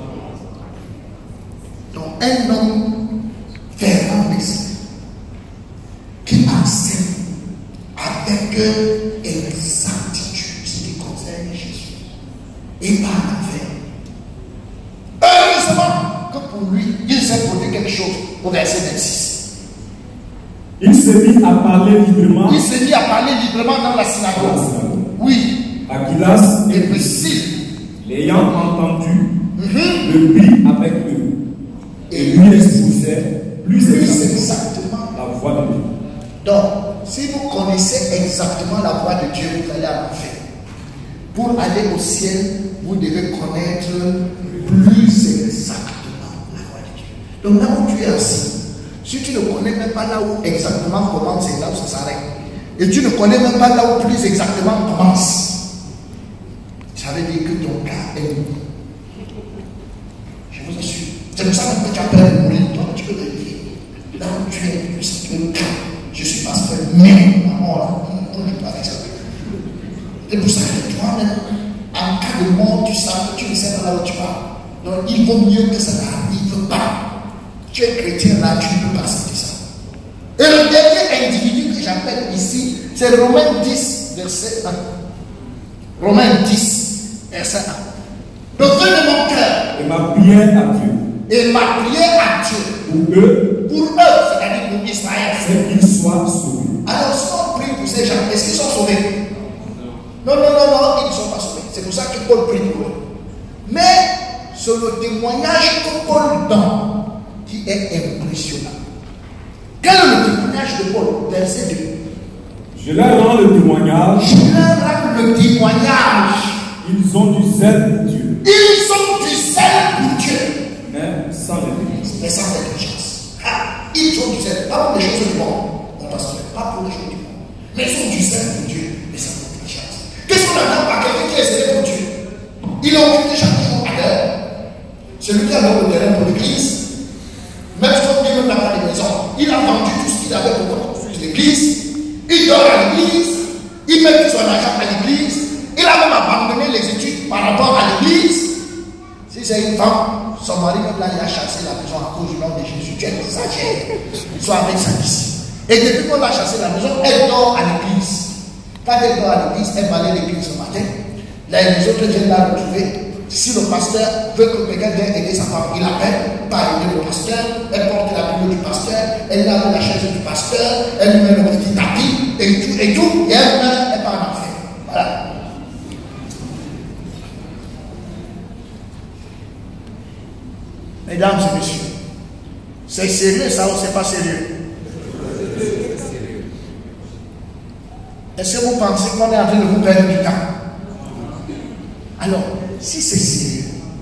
Donc, un homme fervent d'esprit qui enseigne avec exactitude ce qui concerne Jésus et par la fait. Heureusement que pour lui, il s'est produit quelque chose au verset 26. Il se mit à parler librement. Il s'est mis à parler librement dans la synagogue. Oui. Aquilas Et Priscille, l'ayant entendu, le prit avec eux et lui exposait plus exactement la voie de Dieu. Donc, si vous connaissez exactement la voie de Dieu, vous allez à l'enfer. Pour aller au ciel, vous devez connaître plus exactement la voie de Dieu. Donc, là où tu es assis, si tu ne connais même pas là où exactement commence, c'est là où ça s'arrête. Et tu ne connais même pas là où plus exactement commence. Ça veut dire que ton cas est mou. Je vous assure. C'est pour ça que tu as peur de mourir. Toi, tu peux le dire. Là où tu es, le cas. Je suis pasteur, mais la mort, je parle ça. C'est pour ça que toi-même, en cas de mort, tu sens que tu ne sais pas là où tu vas. Donc, il vaut mieux que ça n'arrive pas. Tu es chrétien là, tu ne peux pas sentir ça. Et le dernier individu que j'appelle ici, c'est Romains 10, verset 1. Romains 10, verset 1. Le vœu de mon cœur. Et ma prière à Dieu. Et ma prière à Dieu. Pour eux, c'est-à-dire pour Israël. c'est qu'ils soient sauvés. Alors, si on prie pour ces gens, est-ce qu'ils sont sauvés? Non, ils ne sont pas sauvés. C'est pour ça que Paul prie pour eux. Mais c'est le témoignage que Paul donne qui est impressionnant. Quel est le témoignage de Paul? Verset 2. Je leur rends le témoignage. Je leur rends le témoignage. Ils ont du zèle pour Dieu. Ils ont du zèle pour Dieu. Mais sans négligence. Mais sans négligence. Ils ont du zèle. Pas pour les choses du monde. On passe pas pour les choses du monde. Mais ils ont du zèle pour Dieu. Mais sans négligence. Qu'est-ce qu'on attend par quelqu'un qui est zélé pour Dieu? Il a occupé chaque jour à l'heure. Celui qui a le terrain pour l'église. Même si Dieu n'a pas de maison, il a vendu tout ce qu'il avait pour construire l'église. Il dort à l'église. Il met tout son argent à l'église. Il a même abandonné les études par rapport à l'église. Si c'est une femme, son mari même là, il a chassé la maison à cause du nom de Jésus. Tu exagères. Soit avec sa fille. Et depuis qu'on l'a chassé la maison, elle dort à l'église. Quand elle dort à l'église, elle va aller à l'église ce matin. Là, les autres viennent la retrouver. Si le pasteur veut que quelqu'un vienne aider sa femme, il appelle, pas aider le pasteur, elle porte la Bible du pasteur, elle lave la chaise du pasteur, elle lui met le petit tapis, et tout, et elle meurt, elle part en enfer. Voilà. Mais C'est sérieux ça ou c'est pas sérieux? Est-ce que vous pensez qu'on est en train de vous perdre du temps? Alors, si c'est sérieux,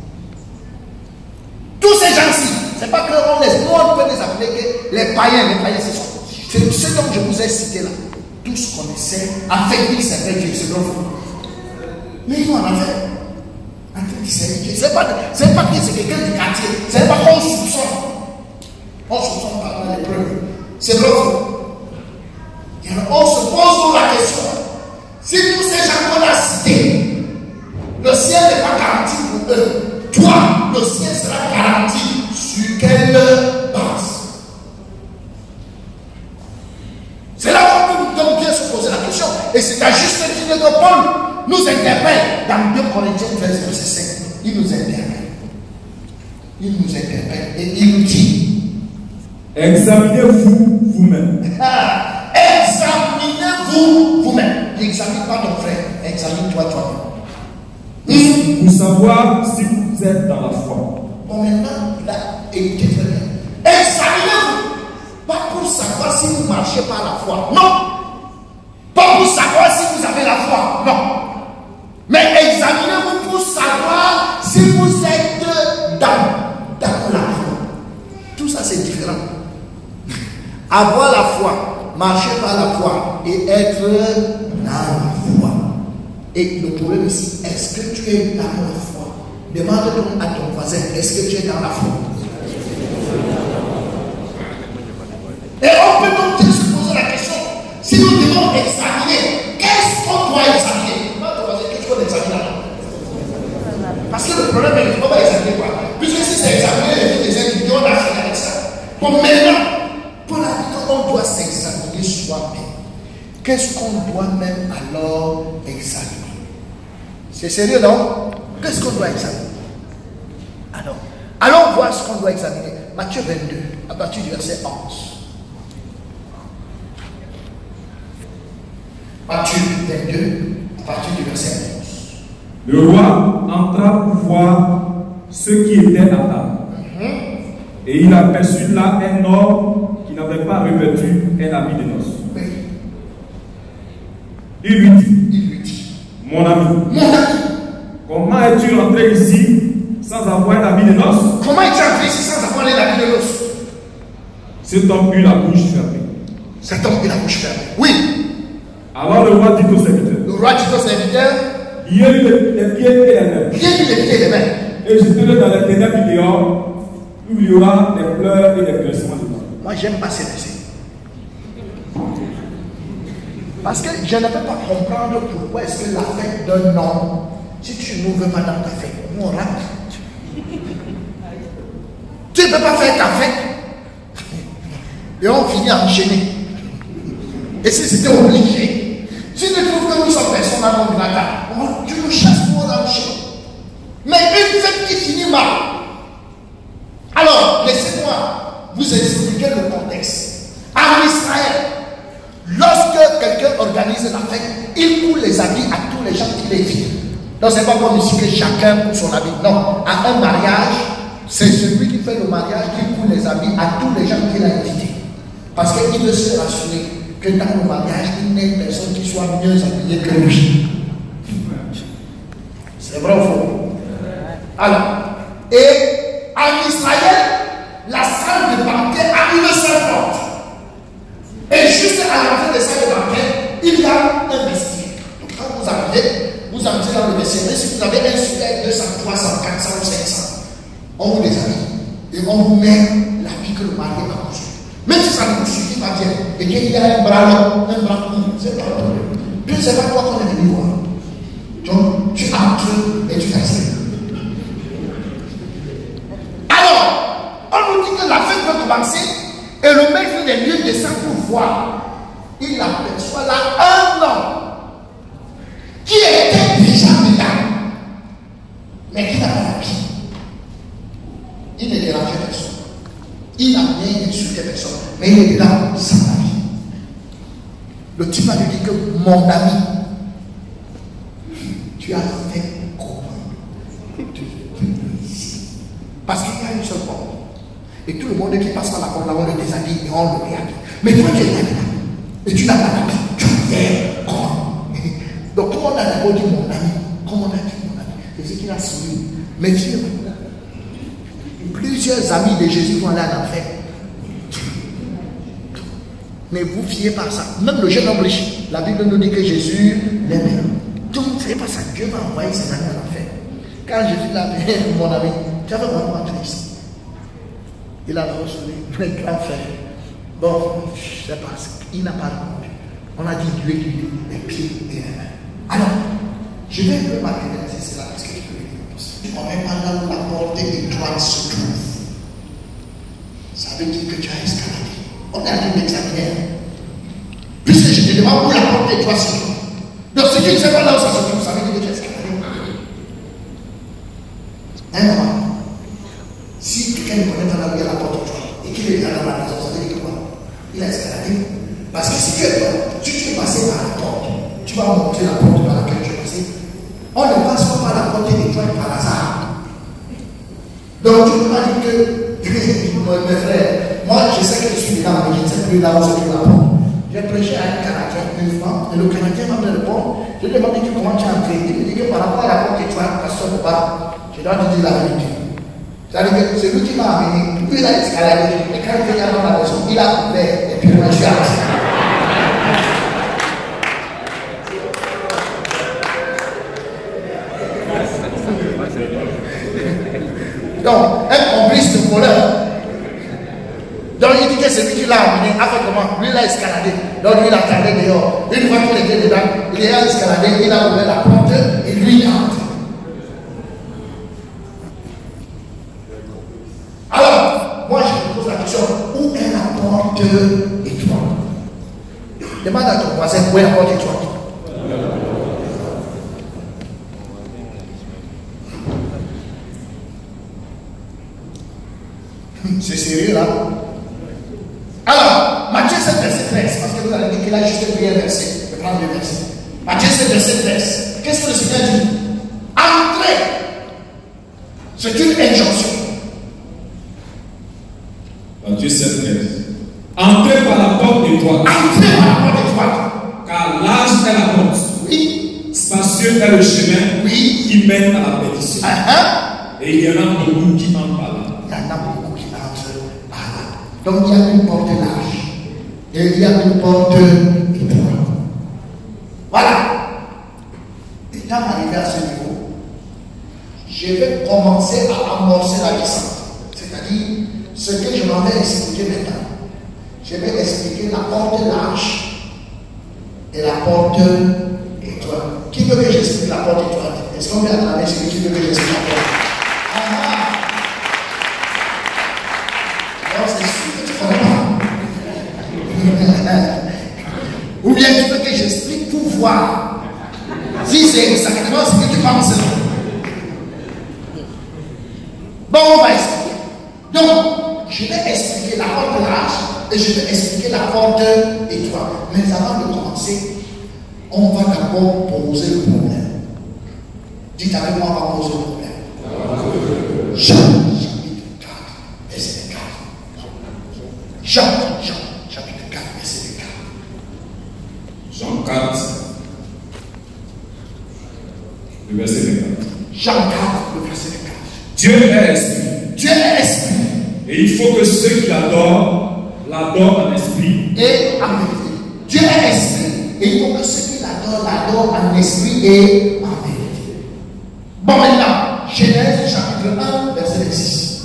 tous ces gens-ci, c'est pas que on peut les appeler que les païens c'est ceux dont je vous ai cité là. Tous connaissaient, avec qui s'appelle Dieu, c'est donc mais ils vont en affaire. C'est pas que c'est quelqu'un du quartier, c'est pas qu'on soupçonne. On soupçonne par les preuves. C'est l'autre. On se pose donc la question. Si tous ces gens qu'on a cités, le ciel n'est pas garanti pour eux. Toi, le ciel sera garanti sur quelle base? C'est là qu'on peut bien se poser la question. Et c'est à juste titre que Paul nous interpelle dans 2 Corinthiens 13, verset 5. Il nous interpelle. Il nous interpelle et il nous dit: examinez-vous vous-même. Examinez-vous vous-même. N'examine pas ton frère, examine-toi toi-même. Pour savoir si vous êtes dans la foi. Bon, maintenant, là, écoutez très bien. Examinez-vous. Pas pour savoir si vous marchez par la foi. Non. Pas pour savoir si vous avez la foi. Non. Mais examinez-vous pour savoir si vous êtes dans la foi. Tout ça, c'est différent. Avoir la foi, marcher par la foi et être dans la foi. Et le problème ici, est-ce que tu es dans la foi? Demande donc à ton voisin, est-ce que tu es dans la foi? Et on peut donc se poser la question, si nous devons examiner, qu'est-ce qu'on doit examiner? Qu'est-ce qu'on doit examiner? Parce que le problème est qu'on va examiner quoi? Puisque si c'est examiner les individus, on a fait avec ça. Bon, maintenant, pour la vie, on doit s'examiner soi-même. Qu'est-ce qu'on doit même alors examiner? C'est sérieux, non? Qu'est-ce qu'on doit examiner? Alors, allons voir ce qu'on doit examiner. Matthieu 22, à partir du verset 11. Matthieu 22, à partir du verset 11. Le roi entra pour voir ceux qui étaient à table. Et il aperçut là un homme qui n'avait pas revêtu un habit de noces. Oui. Il lui dit, mon ami, comment es-tu rentré ici sans avoir un habit de noces? Comment es-tu rentré ici sans avoir un habit de noces? Cet homme eut la bouche fermée. Cet homme eut la bouche fermée. Oui. Alors le roi dit au serviteur, liez-lui les pieds et les mains. Liez-lui les pieds et les mains. Et jetez-le dans les ténèbres du dehors, où il y aura des pleurs et des grincements dedans. Moi, j'aime pas ces versets. Parce que je ne peux pas comprendre pourquoi est-ce que la fête d'un homme, si tu ne veux pas dans ta fête, nous on rate. Tu ne peux pas faire ta fête. Et on finit à enchaîner. Et si c'était obligé, si tu trouves que nous sommes personnes à non grata, tu nous chasses pour enchaîner. Mais une fête qui finit mal. Alors, laissez-moi vous expliquer le contexte. En Israël, lorsque quelqu'un organise la fête, il coule les habits à tous les gens qui l'invitent. Donc, ce n'est pas comme ici que chacun coule son habit. Non, à un mariage, c'est celui qui fait le mariage qui coule les habits à tous les gens qu'il a invités. Parce qu'il veut se rassurer que dans le mariage, il n'y ait personne qui soit mieux habillée que lui. C'est vrai ou faux? Alors, et en Israël, la salle de banquet a une seule porte. Et juste à l'entrée de la salle de banquet, il y a un vestiaire. Donc quand vous entrez dans le vestiaire, si vous avez un super 200, 300, 400 ou 500, on vous les habille. Et on vous met l'habit que le mari a construit. Même si ça ne vous suffit pas bien, et qu'il y a un bras long, un bras court, c'est pas un problème. Puis c'est pas toi qu'on est venu voir. Donc tu entres et tu t'assieds. Alors, on nous dit que la fête peut commencer et le maître des lieux descend pour voir. Il aperçoit là un homme qui était déjà dedans, mais qui n'a pas la vie. Il ne dérangeait personne. Il n'a rien insulté personne, mais il est là sans la vie. Le type a lui dit que mon ami, tu as fait comment? Parce qu'il y a une seule porte. Et tout le monde qui passe par la porte là, on le déshabille et on le regarde. Mais toi, tu es là, et tu n'as pas d'habit. Tu es grand. Donc, comme on a d'abord dit mon ami, comme on a dit mon ami, c'est ce qu'il a souri. Méfiez-vous. Plusieurs amis de Jésus vont aller en enfer. Mais vous fiez pas à ça. Même le jeune homme riche, la Bible nous dit que Jésus l'aimait. Donc, ce n'est pas ça. Dieu va envoyer ses amis en enfer. Quand Jésus l'a dit, mon ami, tu avais vraiment entré ici. Il a reçu un grand frère. Bon, je ne sais pas, il n'a pas répondu. On a dit Dieu qui lui les pieds et les mains. Alors, je vais un peu matérialiser cela parce que je peux le dire. On est pendant où la porte étroite se trouve. Ça veut dire que tu as escaladé. On est en train d'examiner. Puisque je te demande où la porte étroite se trouve. Donc, si tu ne sais pas là où ça se trouve, ça veut dire que tu as escaladé. Un moment. Si quelqu'un ne connaît pas là où il y a la porte étroite et qu'il est dans la maison, ça veut dire que quoi? Il a escaladé. Parce que si tu es passé par la porte, tu vas montrer la porte par laquelle tu es passé. On ne passe pas par la porte étroite par hasard. Donc tu ne peux pas dire que, mes frères, moi je sais que je suis là, mais je ne sais plus là où c'est la porte. J'ai prêché à un Canadien une fois, et le Canadien m'a répondu. Je lui ai demandé comment tu as entré. Il me dit que par rapport à la porte étroite, pasteur ne pas, je dois te dire la vérité. C'est-à-dire que c'est lui qui m'a amené, lui il a escaladé, et quand il vient dans la maison, il a ouvert, et puis moi je suis assis. Donc, un complice de voleur. Donc il dit que c'est lui qui l'a amené, a fait comment? Lui il a escaladé. Donc lui il attendait dehors. Une fois qu'il était dedans, il a escaladé, il a ouvert la porte, et lui il est entré. Alors, moi je me pose la question, où est la porte étroite? Demande à ton voisin, où est la porte étroite? C'est sérieux là? Alors, Matthieu 7, verset 13, parce que vous allez dire qu'il a juste pris un verset. Je vais prendre le verset. Matthieu 7, verset 13. Qu'est-ce que le Seigneur dit? Entrez! C'est une injonction. Matthieu 7, 13. Entrez par la porte étroite. Entrez par la porte étroite. Car large est la porte. Oui. Spacieux est le chemin qui mène à la perdition. Et il y en a beaucoup qui entrent par là. Il y en a beaucoup qui entrent par là. Donc il y a une porte large. Et il y a une porte étroite. Voilà. Étant arrivé à ce niveau, je vais commencer à amorcer la descente. C'est-à-dire, ce que je m'en vais expliquer maintenant, je vais expliquer la porte large et la porte étroite. Qui veut que j'explique la porte étroite? Est-ce qu'on peut attraper celui qui veut que j'explique la porte? Alors c'est sûr que tu connais pas. Ou bien tu veux que j'explique pour voir si c'est exactement ce que tu penses. Bon, on va expliquer. Donc, je vais expliquer la porte large et je vais expliquer la porte étroite. Mais avant de commencer, on va d'abord poser le problème. Dites avec moi, on va poser le problème. Jean, chapitre 4, verset 4. Jean, chapitre 4, verset 4. Jean 4, le verset 24. Jean 4, le verset 24. Dieu est esprit. Dieu est esprit. Et il faut que ceux qui l'adorent en esprit et en vérité. Dieu est esprit. Et il faut que ceux qui l'adorent en esprit et en vérité. Bon, maintenant, Genèse chapitre 1, verset 26.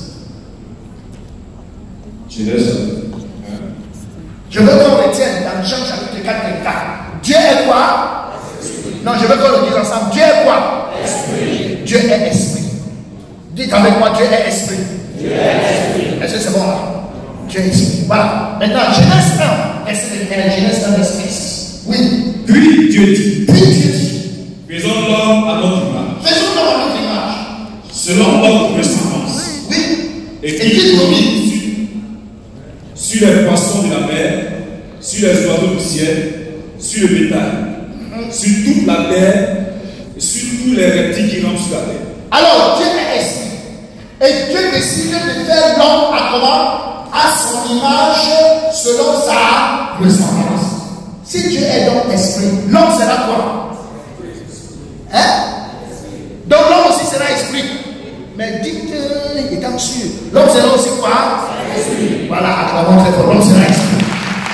Genèse 1. Je veux qu'on retienne dans Jean chapitre 4, 24. Dieu est quoi? Non, je veux qu'on le dise ensemble. Dieu est quoi? Esprit. Dieu est esprit. Dites avec moi, Dieu est esprit. Dieu est esprit. Est-ce que c'est bon là? Dieu est esprit. Voilà. Maintenant, Genèse 1, Genèse 1, verset 6. Oui. Puis Dieu dit. Faisons l'homme à notre image. Faisons l'homme à notre image. Selon notre ressemblance. Oui. Et qu'il domine sur les poissons de la mer, sur les oiseaux du ciel, sur le bétail, sur toute la terre, et sur tous les reptiles qui rampent sur la terre. Alors, Dieu est esprit. Et Dieu décide de faire l'homme à comment? À son image, selon sa ressemblance. Si Dieu est donc esprit, l'homme sera quoi? Hein? Donc l'homme aussi sera esprit. Mais dites, étant sûr, l'homme sera aussi quoi? Esprit. Voilà, acclamons très fort, l'homme sera esprit.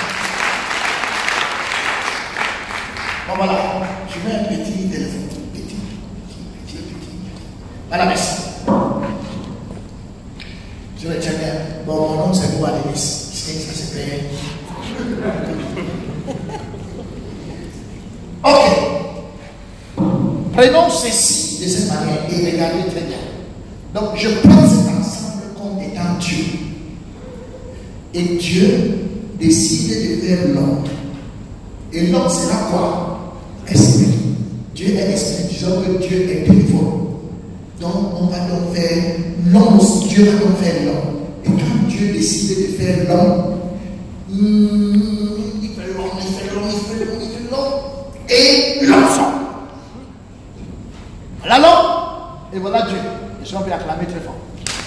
Bon voilà, je mets un petit téléphone. Petit. Voilà, merci. Je vais checker. Bon, mon nom c'est quoi, Denis? Ça c'est payé. Ok. Prenons ceci de cette manière et regardez très bien. Donc, je prends cet ensemble comme étant Dieu. Et Dieu décide de faire l'homme. Et l'homme sera quoi? Esprit. Dieu est esprit. Disons que Dieu est téléphone. Donc, on va donc faire l'homme aussi. Dieu va donc faire l'homme. Et quand Dieu décide de faire l'homme, il fait l'homme. Et l'homme sort. Voilà l'homme. Et voilà Dieu. Et si on peut acclamer très fort.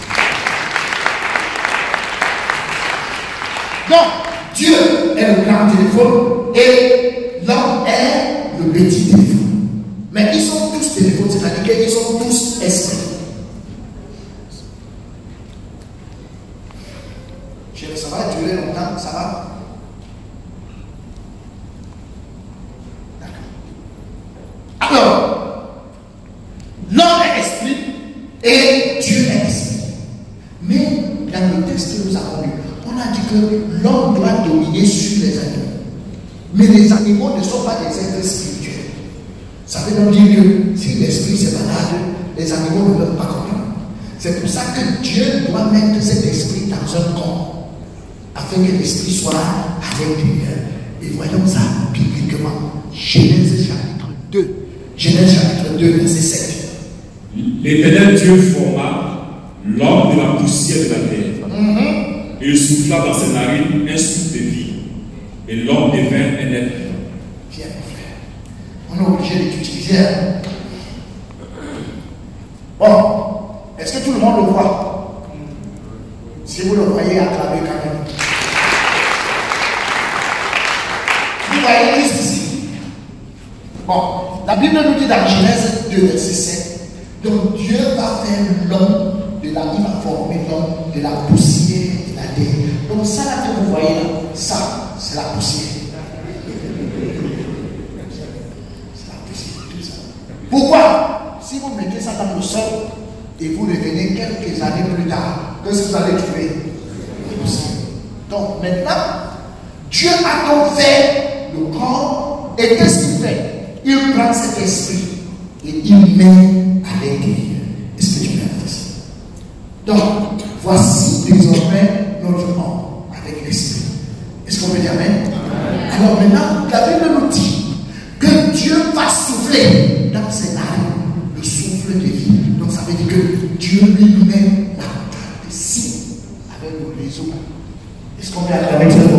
Donc, Dieu est le grand téléphone et l'homme est le petit téléphone. Mais ils sont tous téléphones, c'est-à-dire qu'ils sont tous esprits. Ça va durer longtemps, ça va? D'accord. Alors, l'homme est esprit et Dieu est esprit. Mais dans le texte que nous avons lu, on a dit que l'homme doit dominer sur les animaux. Mais les animaux ne sont pas des êtres spirituels. Ça veut donc dire que si l'esprit se balade, les animaux ne peuvent pas comprendre. C'est pour ça que Dieu doit mettre cet esprit dans un corps, afin que l'esprit soit à l'intérieur. Et voyons ça bibliquement. Genèse chapitre 2. Genèse chapitre 2, verset 7. L'Éternel Dieu forma l'homme de la poussière de la terre. Et il souffla dans ses narines un souffle de vie. Et l'homme devint un être. Viens, mon frère. On est obligé d'utiliser. Bon, est-ce que tout le monde le voit? Si vous le voyez, acclamez quand même. Vous voyez juste ici. Bon, la Bible nous dit dans Genèse 2, verset 7. Donc Dieu va faire l'homme, il va former l'homme de la poussière de la terre. Donc ça là que vous voyez là, ça, c'est la poussière. C'est la poussière, tout ça. Pourquoi? Si vous mettez ça dans le sol et vous revenez quelques années plus tard, qu'est-ce que vous allez trouver? La poussière. Donc maintenant, Dieu a donc fait le corps et qu'est-ce qu'il fait? Il prend cet esprit et il met à l'intérieur. Est-ce que tu m'as dit ça? Donc, voici désormais notre homme avec l'esprit. Est-ce qu'on peut dire amen? Alors maintenant, la Bible nous dit que Dieu va souffler dans ses narines le souffle de vie. Donc ça veut dire que Dieu lui-même la carte ici avec le réseau. Est-ce qu'on peut acclamer ça?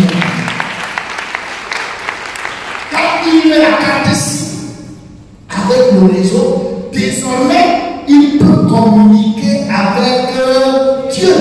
Quand il met la carte ici avec le réseau, désormais il peut communiquer avec Dieu.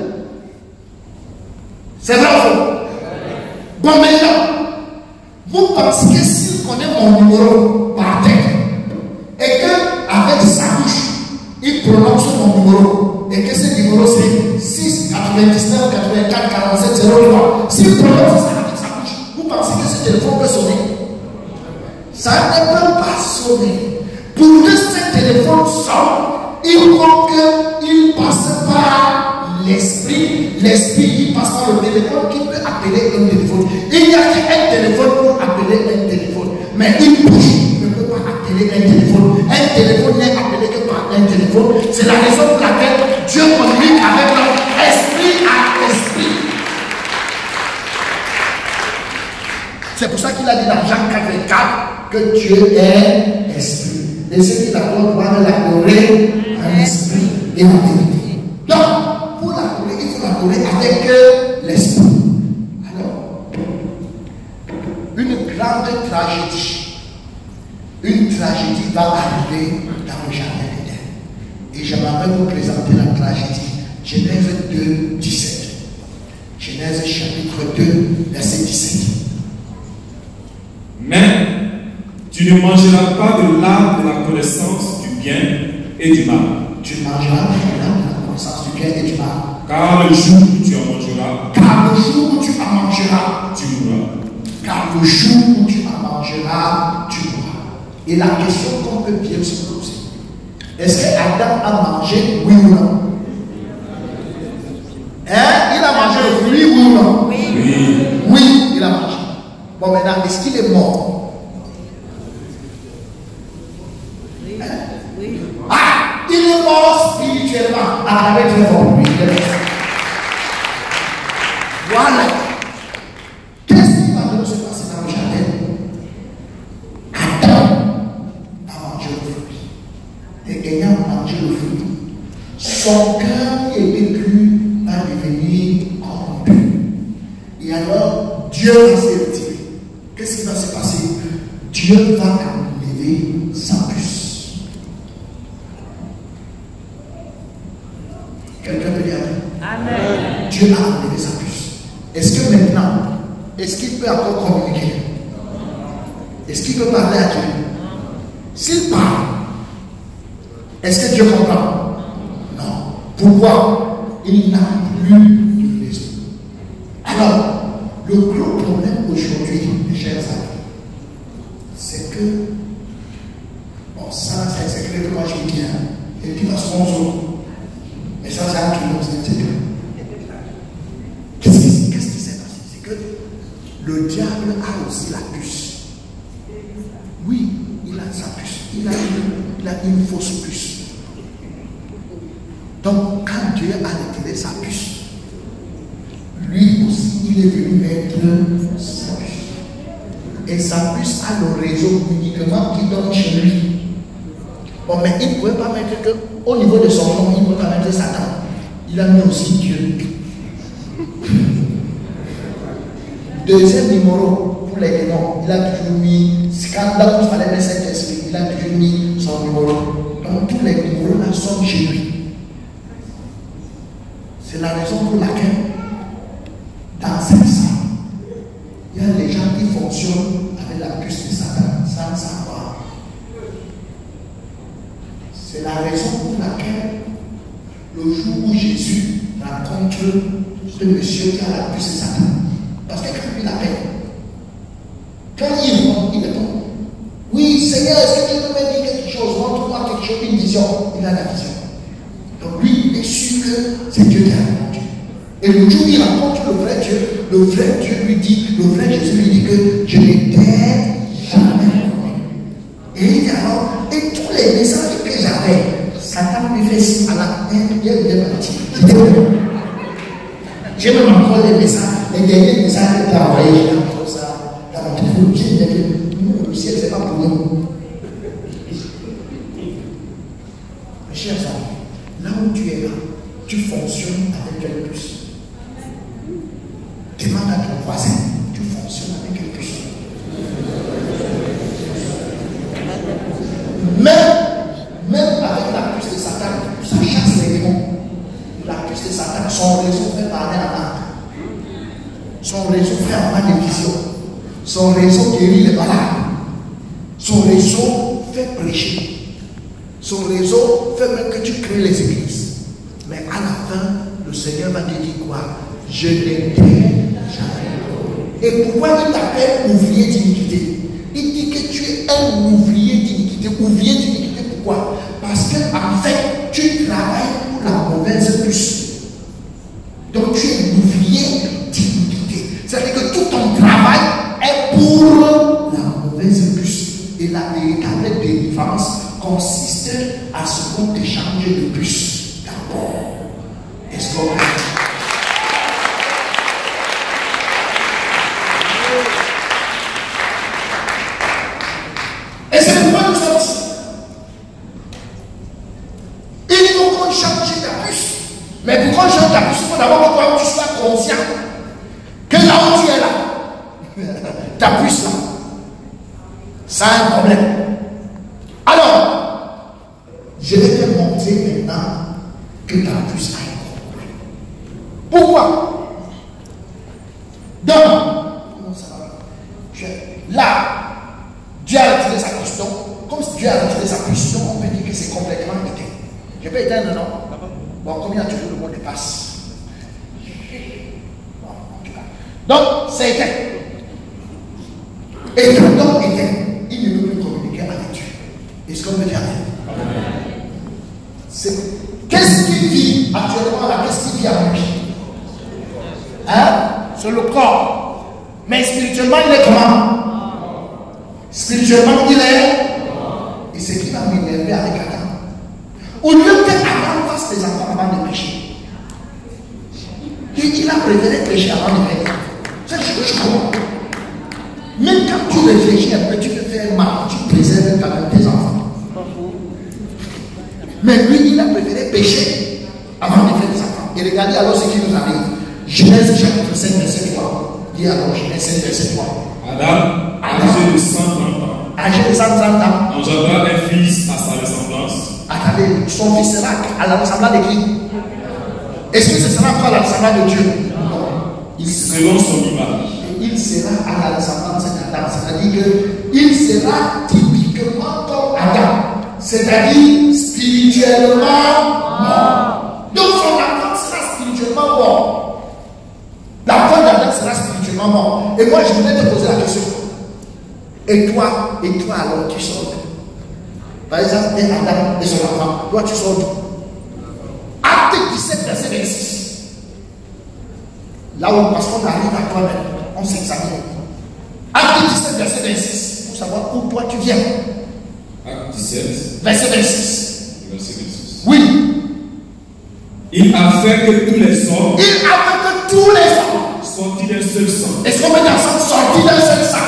C'est vrai ou faux? Bon, maintenant, vous pensez que s'il connaît mon numéro par tête et qu'avec sa bouche il prononce mon numéro et que ce numéro c'est 6 99 84 47 03, s'il prononce ça avec sa bouche, vous pensez que ce téléphone peut sonner? Ça ne peut pas sonner. Pour que ce téléphone sonne, il faut qu'il passe par l'esprit. L'esprit, il passe par le téléphone qui peut appeler un téléphone. Il n'y a qu'un téléphone pour appeler un téléphone. Mais une bouche ne peut pas appeler un téléphone. Un téléphone n'est appelé que par un téléphone. C'est la raison pour laquelle Dieu communique avec l'homme, esprit à esprit. C'est pour ça qu'il a dit dans Jean 4 que Dieu est esprit. Et ceux qui l'adorent doivent l'adorer en esprit et en vérité. Donc, pour l'adorer, il faut l'adorer avec l'esprit. Alors, une grande tragédie va arriver dans le jardin d'Éden. Et j'aimerais vous présenter la tragédie. Genèse 2, 17. Genèse chapitre 2, verset 17. Mais tu ne mangeras pas de l'arbre de la connaissance du bien et du mal. Tu mangeras de l'arbre de la connaissance du bien et du mal. Car le jour où tu en mangeras, Car le jour où tu en mangeras, tu mourras. car le jour où tu en mangeras, tu mourras. Et la question qu'on peut bien se poser, est-ce que Adam a mangé, oui ou non? Hein? Il a mangé le fruit, oui ou non? Oui. Oui, il a mangé. Bon, maintenant, est-ce qu'il est mort? Hein? Oui. Ah, il est mort spirituellement à travers très fort. Voilà. Qu'est-ce qui va donc se passer dans le jardin? Adam a mangé le fruit. Et ayant mangé le fruit, son cœur qui était pur va devenir corrompu. Et alors, Dieu va se retirer. Qu'est-ce qui va se passer? Dieu va enlever sa puce. Quelqu'un peut dire Amen. Dieu a enlevé sa puce. Est-ce que maintenant, est-ce qu'il peut encore communiquer? Est-ce qu'il peut parler à Dieu? S'il parle, est-ce que Dieu comprend? Non. Pourquoi? Il n'a plus de raison. Alors, le gros problème aujourd'hui, mes chers amis, c'est que, bon, ça, c'est un secret que moi je vous dis, et puis parce qu'on se. Mais ça, c'est un truc, c'est un secret. Qu'est-ce qui s'est passé? C'est que le diable a aussi la puce. Oui, il a sa puce. Il a une fausse puce. Donc, quand Dieu a retiré sa puce, lui aussi, il est venu mettre sa puce. Et sa puce a le réseau uniquement qui donne chez lui. Bon, mais il ne pouvait pas mettre que, au niveau de son nom, il ne pouvait pas mettre Satan. Il a mis aussi Dieu. Deuxième numéro pour les démons, il a toujours mis, là où il fallait mettre cet esprit, il a toujours mis son numéro. Donc tous les numéros là sont chez lui. C'est la raison pour laquelle, dans cette salle, il y a des gens qui fonctionnent avec la puce de Satan sans savoir. C'est la raison pour laquelle, le jour où Jésus rencontre ce monsieur qui a la puce de Satan, parce que quand il appelle, quand il répond, oui, Seigneur, est-ce que tu peux me dire quelque chose? Montre-moi quelque chose, une vision. Il a la vision. Donc lui, il est sûr que c'est Dieu qui a répondu. Et le jour où il rencontre le vrai Dieu lui dit, le vrai Jésus lui dit que je ne t'ai jamais connu. Et il dit alors, et tous les messages que j'avais, Satan lui fait signe à la haine, il est parti. C'était bon. J'ai même encore les messages, les derniers messages que tu as envoyés, j'ai encore ça dans mon téléphone. J'ai dit que nous, le ciel, ce n'est pas pour nous. Mes chers amis, là où tu es là, tu fonctionnes avec quelle puce? Demande à ton voisin, tu fonctionnes avec quelle puce? Même avec la puce de Satan, ça chasse les démons. La puce de Satan, son réseau fait parler à l'âme. Son réseau fait avoir des visions. Son réseau guérit les malades. Son réseau fait prêcher. Son réseau fait même que tu crées les églises. Mais à la fin, le Seigneur va te dire quoi? Je n'ai jamais. Et pourquoi il t'appelle ouvrier d'iniquité? Il dit que tu es un ouvrier d'iniquité. Ouvrier d'iniquité, pourquoi? Parce que en fait, tu travailles pour la mauvaise puce. Donc tu es ouvrier d'iniquité. C'est-à-dire que tout ton travail est pour la mauvaise puce. Et la véritable délivrance consiste à ce qu'on t'échange de puce d'abord. Est-ce qu'on peut? Et c'est pourquoi nous sommes ici. Il faut qu'on change ta puce. Mais pour qu'on change ta puce, il faut d'abord que toi tu sois conscient que là où tu es là, ta puce là, ça a un problème. Alors, Je vais te montrer maintenant que ta puce a incorporé. Pourquoi? Donc, là, Dieu a retiré sa custom. Comme Dieu a retiré sa custom, on peut dire que c'est complètement éteint. Je peux éteindre, non? Bon, combien tu veux le mot de passe? Bon, en tout cas. Donc, c'est éteint. Et quand donc éteint, il ne peut plus communiquer avec Dieu. Est-ce qu'on peut dire amen? Qu'est-ce qui vit actuellement là? Qu'est-ce qui vit avec lui? Hein? C'est le corps. Mais spirituellement, il est comment? Spirituellement, il est. Et c'est qui va m'énerver avec Adam. Au lieu que Adam fasse des enfants avant de pécher, il a préféré pécher avant de faire. C'est ce que je crois. Même quand tu réfléchis un peu, tu peux faire mal, tu préserves quand même tes enfants. Mais lui, il a préféré pécher avant de faire des enfants. Et regardez alors ce qui nous arrive. Genèse chapitre 5, verset 3. Dis alors Genèse 5, verset 3. Adam, âgé de 130 ans, âgé de 130 ans, engendra un fils à sa ressemblance. Attendez, son fils sera à la ressemblance de qui? Est-ce que ce sera pas à la ressemblance de Dieu? Non. Selon son image. Il sera à la ressemblance d'Adam. C'est-à-dire qu'il sera typiquement comme Adam. C'est-à-dire spirituellement mort. Donc son enfant sera spirituellement mort. L'enfant d'Adam sera spirituellement mort. Et moi je voulais te poser la question. Et toi alors tu sors d'où? Par exemple, Adam et son enfant, toi tu sors d'où? Acte 17, verset 26. Là où parce qu'on arrive à toi-même, on s'examine. Acte 17, verset 26, pour savoir où toi tu viens. Acte 17, verset 26. Verset 26. Oui. Il a fait que tous les hommes. Il a fait que tous les hommes sortis d'un seul sang. Est-ce qu'on peut dire ensemble sortis d'un seul sang?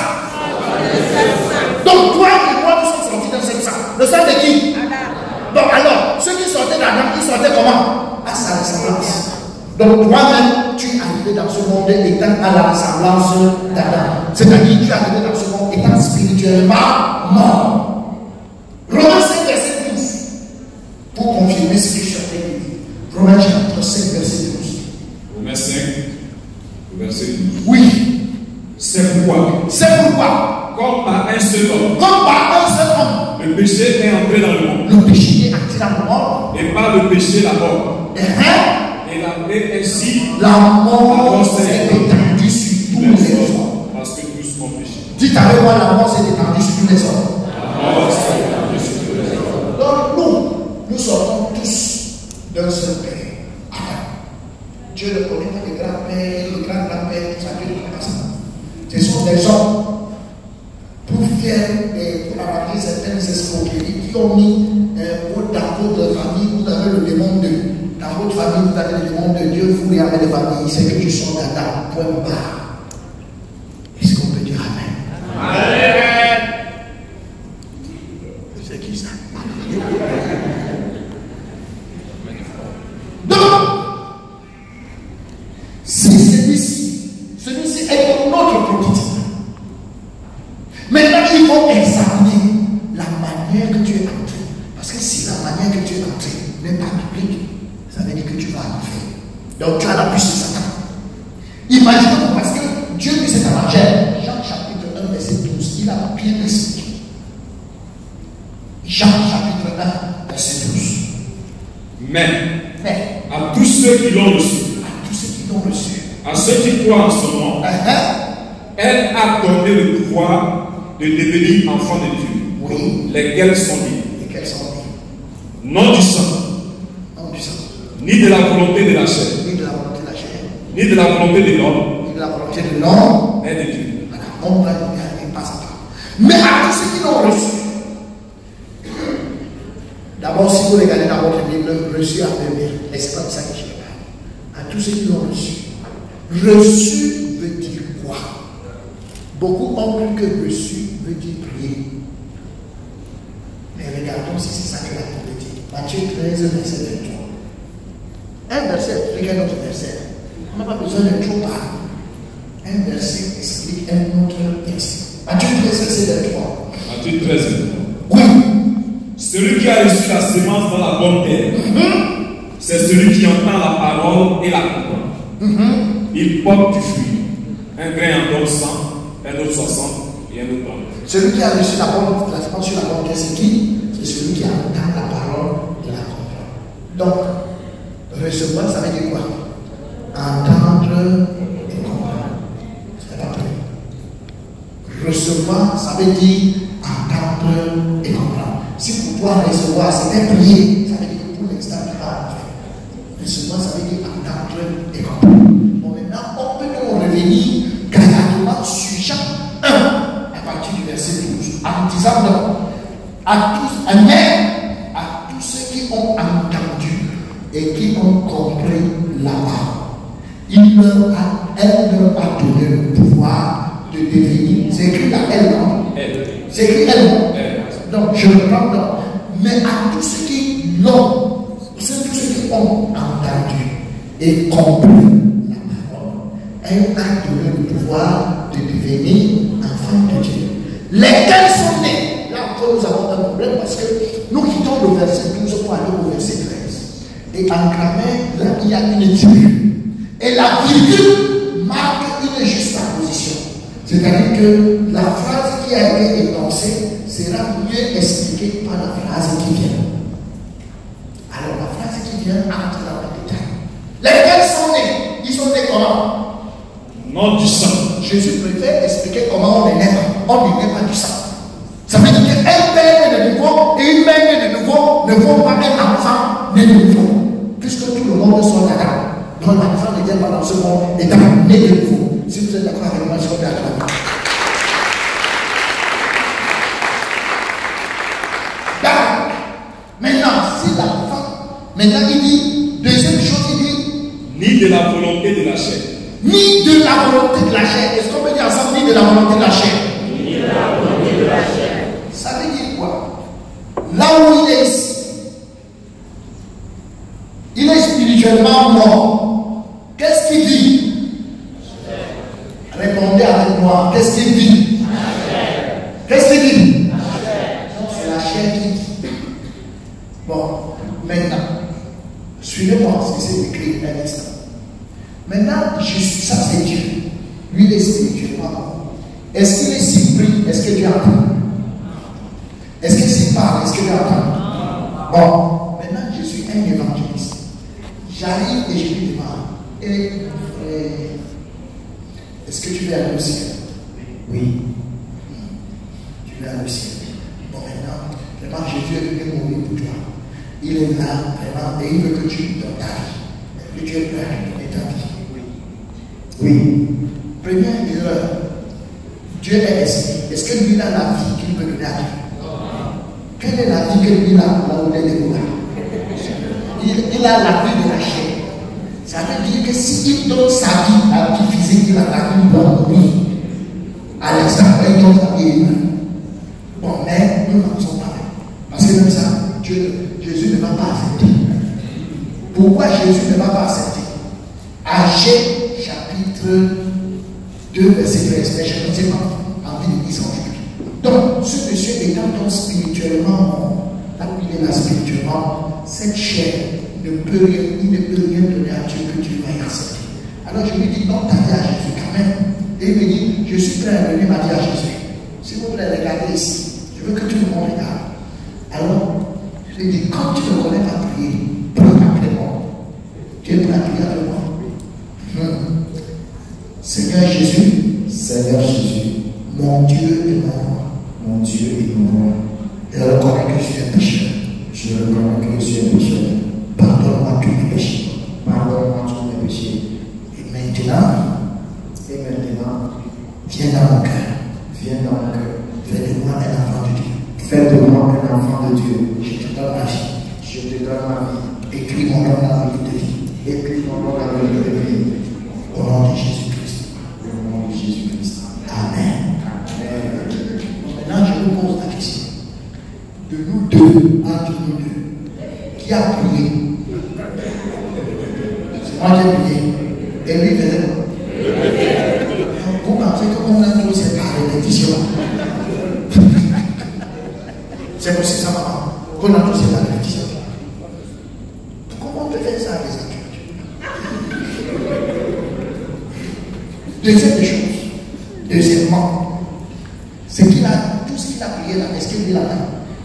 Donc toi et moi nous sommes sortis d'un seul sang. Le sang de qui? Adam. Donc alors, ceux qui sortaient d'Adam, ils sortaient comment? À sa ressemblance. Donc toi-même, tu es arrivé dans ce monde étant à la ressemblance d'Adam. C'est-à-dire tu es arrivé dans ce monde étant spirituellement mort. Romains 5, verset 12. Pour confirmer ce que je suis en train de dire. Romains chapitre 5, verset 12. Romains 5, verset 12. Oui. C'est pourquoi. Comme par un seul homme. Le péché est entré dans le monde. Le péché est entré dans le monde. Et par le péché, la mort. Et ainsi, la mort s'est étendue sur tous les hommes. Parce que tous ont péché. Dites avec moi, la mort s'est étendue sur tous les hommes. La mort s'est étendue sur tous les hommes. Donc nous sortons tous d'un seul père. Adam. Dieu ne connaît pas le grand-père, le grand-grand-père, tout ça, Dieu ne connaît pas ça. Ce sont des hommes pour faire et pour arranger certaines escroqueries qui ont mis dans votre famille, vous avez le démon de Dieu. Dans votre famille, vous avez le démon de Dieu, vous regardez les familles, c'est que tu sors d'Adam, point barre. Est-ce qu'on peut dire Amen? Amen. C'est qui ça? Donc, si celui-ci est pour notre prototype. Maintenant, il faut examiner la manière que tu es entré. Parce que si la manière que tu es entré n'est pas biblique, ça veut dire que tu vas en faire. Donc tu as la puce de Satan. Imaginez-vous, parce que Dieu dit c'est dans Jean chapitre 1, verset 12, il a bien expliqué. Jean chapitre 1, verset 12. Mais à tous ceux qui l'ont reçu, à ceux qui croient en son nom, elle a donné le pouvoir de devenir enfants de Dieu. Oui. Lesquels sont nés. Non du sang. Ni de la volonté de la chair. Ni de la volonté de l'homme. Mais de Dieu. On va regarder pas ça. Mais à tous ceux qui l'ont reçu. D'abord, si vous regardez dans votre Bible, reçu à venir. Et c'est pas de ça que je parle. À tous ceux qui l'ont reçu. Reçu veut dire quoi? Beaucoup ont cru que reçu veut dire prier. Mais regardons si c'est ça que la Bible dit. Matthieu 13, verset 23. Un verset explique un autre verset. On n'a pas besoin de trop parler. Un verset explique un autre texte. Matthieu 13, verset 23. Matthieu 13, 23. Oui. Celui qui a reçu la semence dans la bonne terre, c'est celui qui entend la parole et la comprend. Il porte du fruit. Un grain en donne 100, un autre 60 et un autre 30. Celui qui a reçu la semence sur la bonne terre, c'est qui? C'est celui qui entend la parole et la comprend. Donc, recevoir, ça veut dire quoi? Entendre et comprendre. C'est pas vrai. Recevoir, ça veut dire entendre et comprendre. Si pour toi recevoir, c'était prier, ça veut dire que pour l'instant, tu vas en faire. Recevoir, ça veut dire entendre et comprendre. Bon, maintenant, on peut nous revenir graduellement sur Jean 1, à partir du verset 12, en disant non, à tous ceux qui ont entendu et qui ont compris la parole, elle leur a donné le pouvoir de devenir. C'est écrit là, elle, non? C'est écrit elle, non? Donc, je reprends donc. Mais à tous ceux qui l'ont, tous ceux qui ont entendu et compris la parole, elle a donné le pouvoir de devenir enfants de Dieu. Lesquels sont nés? Là encore, nous avons un problème parce que nous quittons le verset 12 pour aller au verset 13. Et en grammaire, là, il y a une virgule. Et la virgule marque une juxtaposition. C'est-à-dire que la phrase qui a été énoncée sera mieux expliquée par la phrase qui vient. Alors la phrase qui vient entre dans le détail. Lesquels sont nés? Ils sont nés comment? Non du sang. Jésus préfère expliquer comment on est né. On n'est pas du sang. Ça veut dire qu'un père né de nouveau et une mère née de nouveau ne vont pas être enfants nés de nouveau. Puisque tout le monde soit d'Adam. Donc l'enfant ne vient pas dans ce monde étant né de nouveau. Si vous êtes d'accord avec moi, je vais d'accord. Maintenant, si l'enfant, maintenant il dit, deuxième chose, il dit, ni de la volonté de la chair. Ni de la volonté de la chair. Est-ce qu'on peut dire ensemble, ni de la volonté de la chair? Ni de la volonté de la chair. Ça veut dire quoi? Là où il est ici, il est spirituellement mort. Qu'est-ce qu'il vit? Répondez avec moi. Qu'est-ce qu'il vit? Qu'est-ce qu'il vit? Non, c'est la chair qui vit. Bon, maintenant, suivez-moi, c'est écrit un instant. Maintenant, ça c'est Dieu. Lui, il est spirituellement mort. Est-ce qu'il est si pris? Est-ce que Dieu entend? Est-ce qu'il s'y parle? Est-ce que Dieu entend? Bon, maintenant, je suis un évangéliste. J'arrive et je lui demande, est-ce que tu veux aller au ciel? Oui. Tu veux aller au ciel. Bon, maintenant, vraiment, Jésus est venu mourir pour toi. Il est là, vraiment, et il veut que tu lui donnes ta vie. Que tu es prêt à lui donner ta vie. Oui. Première erreur. Dieu est esprit. Est-ce que lui a la vie qu'il peut donner à Dieu? Quelle est la vie que lui a là où il est là? Il a la vie de la chair. Ça veut dire que s'il donne sa vie à la vie physique, il a la vie de mourir. À l'instant, il donne sa vie. Bon, mais nous n'en sommes pas là. Parce que même ça, Jésus ne va pas accepter. Pourquoi Jésus ne va pas accepter? Agé, chapitre 2, verset 13. Mais je ne sais pas envie de dire ça aujourd'hui. Donc, ce monsieur étant donc spirituellement mort, là où il est là spirituellement, cette chair ne peut rien, il ne peut rien donner à Dieu que Dieu va y accepter. Alors je lui dis, non, ta vie à Jésus quand même. Et il me dit, je suis prêt à donner ma vie à Jésus. S'il vous plaît, regardez ici. Je veux que tout le monde regarde. Alors, je lui dis, quand tu ne connais pas prier, prie après moi. Tu es prêt à prier avec moi? Seigneur Jésus, mon Dieu est mon roi. Je reconnais que je suis un pécheur. Pardonne-moi tous mes péchés. Et maintenant, viens dans mon cœur. Fais de moi un enfant de Dieu. Je te donne ma vie. Écris mon nom dans le livre de vie. Au nom de Jésus-Christ. Amen. Maintenant, je vous pose la question. De nous deux, entre nous deux, qui a prié? C'est moi qui ai prié. Et lui faisait quoi? Vous pensez que mon âme c'est par répétition? C'est possible ça, maman? qu'on a tous la réflexion. Comment on peut faire ça à des adultes? Deuxième des choses. Deuxièmement, c'est qu'il a tout ce qu'il a prié là, est-ce qu'il lui l'a fait?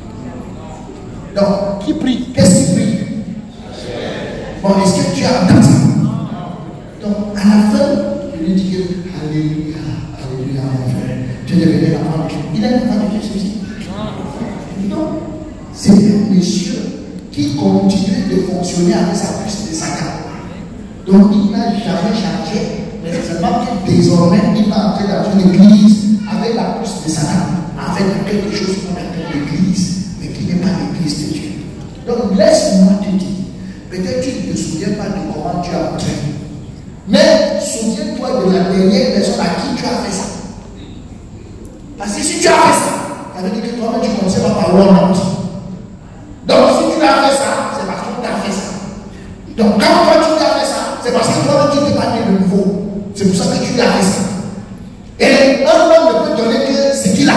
Donc, qui prie? Qu'est-ce qu'il prie? Bon, est-ce que tu as entendu ça? Donc, à la fin, je lui dis Alléluia, Alléluia, mon frère. Tu es devenu l'enfant de Dieu. Il est l'enfant de Dieu, celui-ci? Non. C'est un monsieur qui continue de fonctionner avec sa puce de Satan. Donc, il n'a jamais changé. Mais c'est seulement que désormais, il va entrer dans une église avec la puce de Satan, avec quelque chose qu'on appelle l'église, mais qui n'est pas l'église de Dieu. Donc, laisse-moi te dire, peut-être tu ne te souviens pas de comment tu as entré, mais souviens-toi de la dernière personne à qui tu as fait ça. Parce que si tu as fait ça, ça veut dire que toi-même tu commençais par honte. Donc, si tu as fait ça, c'est parce que tu as fait ça. Donc, quand toi tu as fait ça, c'est parce que toi-même tu n'es pas né de nouveau. C'est pour ça que tu as fait ça. Et un homme ne peut donner que ce qu'il a.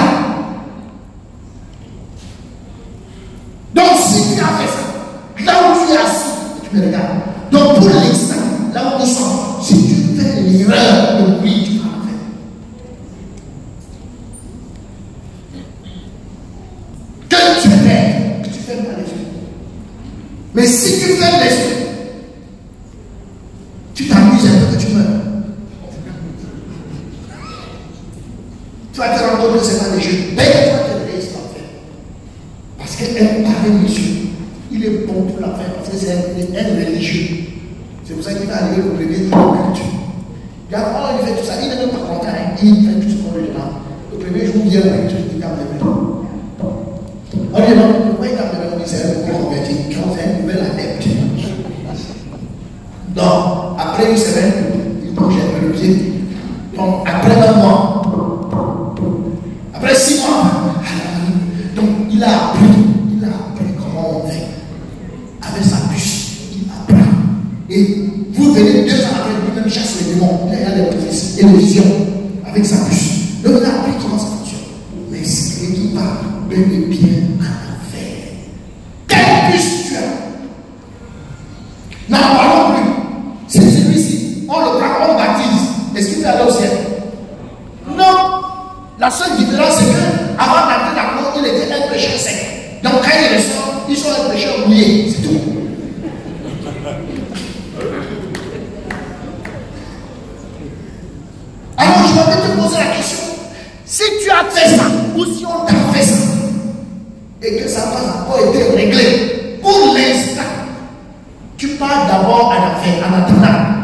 Donc, si tu as fait ça, là où tu es assis, tu me regardes. Donc, pour l'instant, là où nous sommes, si tu fais l'erreur de oui, tu vas le faire. Que tu fais, que tu fais pas les yeux. Mais si tu fais les yeux, tu t'amuses un peu que tu meurs. Tu vas te rendre compte que ce n'est pas des jeux. Mais tu vas te réveiller sans faire. Parce qu'un pareil monsieur, il est bon pour la faire parce que c'est un religieux. C'est pour ça qu'il va arriver au premier jour de culte. Il fait tout ça, il n'est même pas content, il fait tout ce qu'on lui demande. Le premier jour, il vient au culte, il garde les mains. On lui demande pourquoi il garde les mains, on dit c'est un nouveau converti, quand c'est un nouvel adepte. Donc, après une semaine, il bouge un peu le pied. Donc, après un mois, après 6 mois, donc il a appris comment on fait. Avec sa puce, il apprend. Et vous venez 2 ans après, lui-même chasse les démons. Il a des prophéties et des visions avec sa puce. Donc il a appris comment ça fonctionne. Mais c'est quelqu'un qui va bel et bien en enfer. Quelle puce tu as? N'en parlons plus. C'est celui-ci. On le prend, on le baptise. Est-ce qu'il peut aller au ciel? Non. La seule différence, c'est qu'avant d'entrer dans le monde, il était un pécheur sec. Donc quand il ressort, ils sont un pécheur mouillé. C'est tout. Alors je vais te poser la question. Si tu as fait ça, ou si on t'a fait ça, et que ça n'a pas encore été réglé, pour l'instant, tu pars d'abord à la fin, en attendant.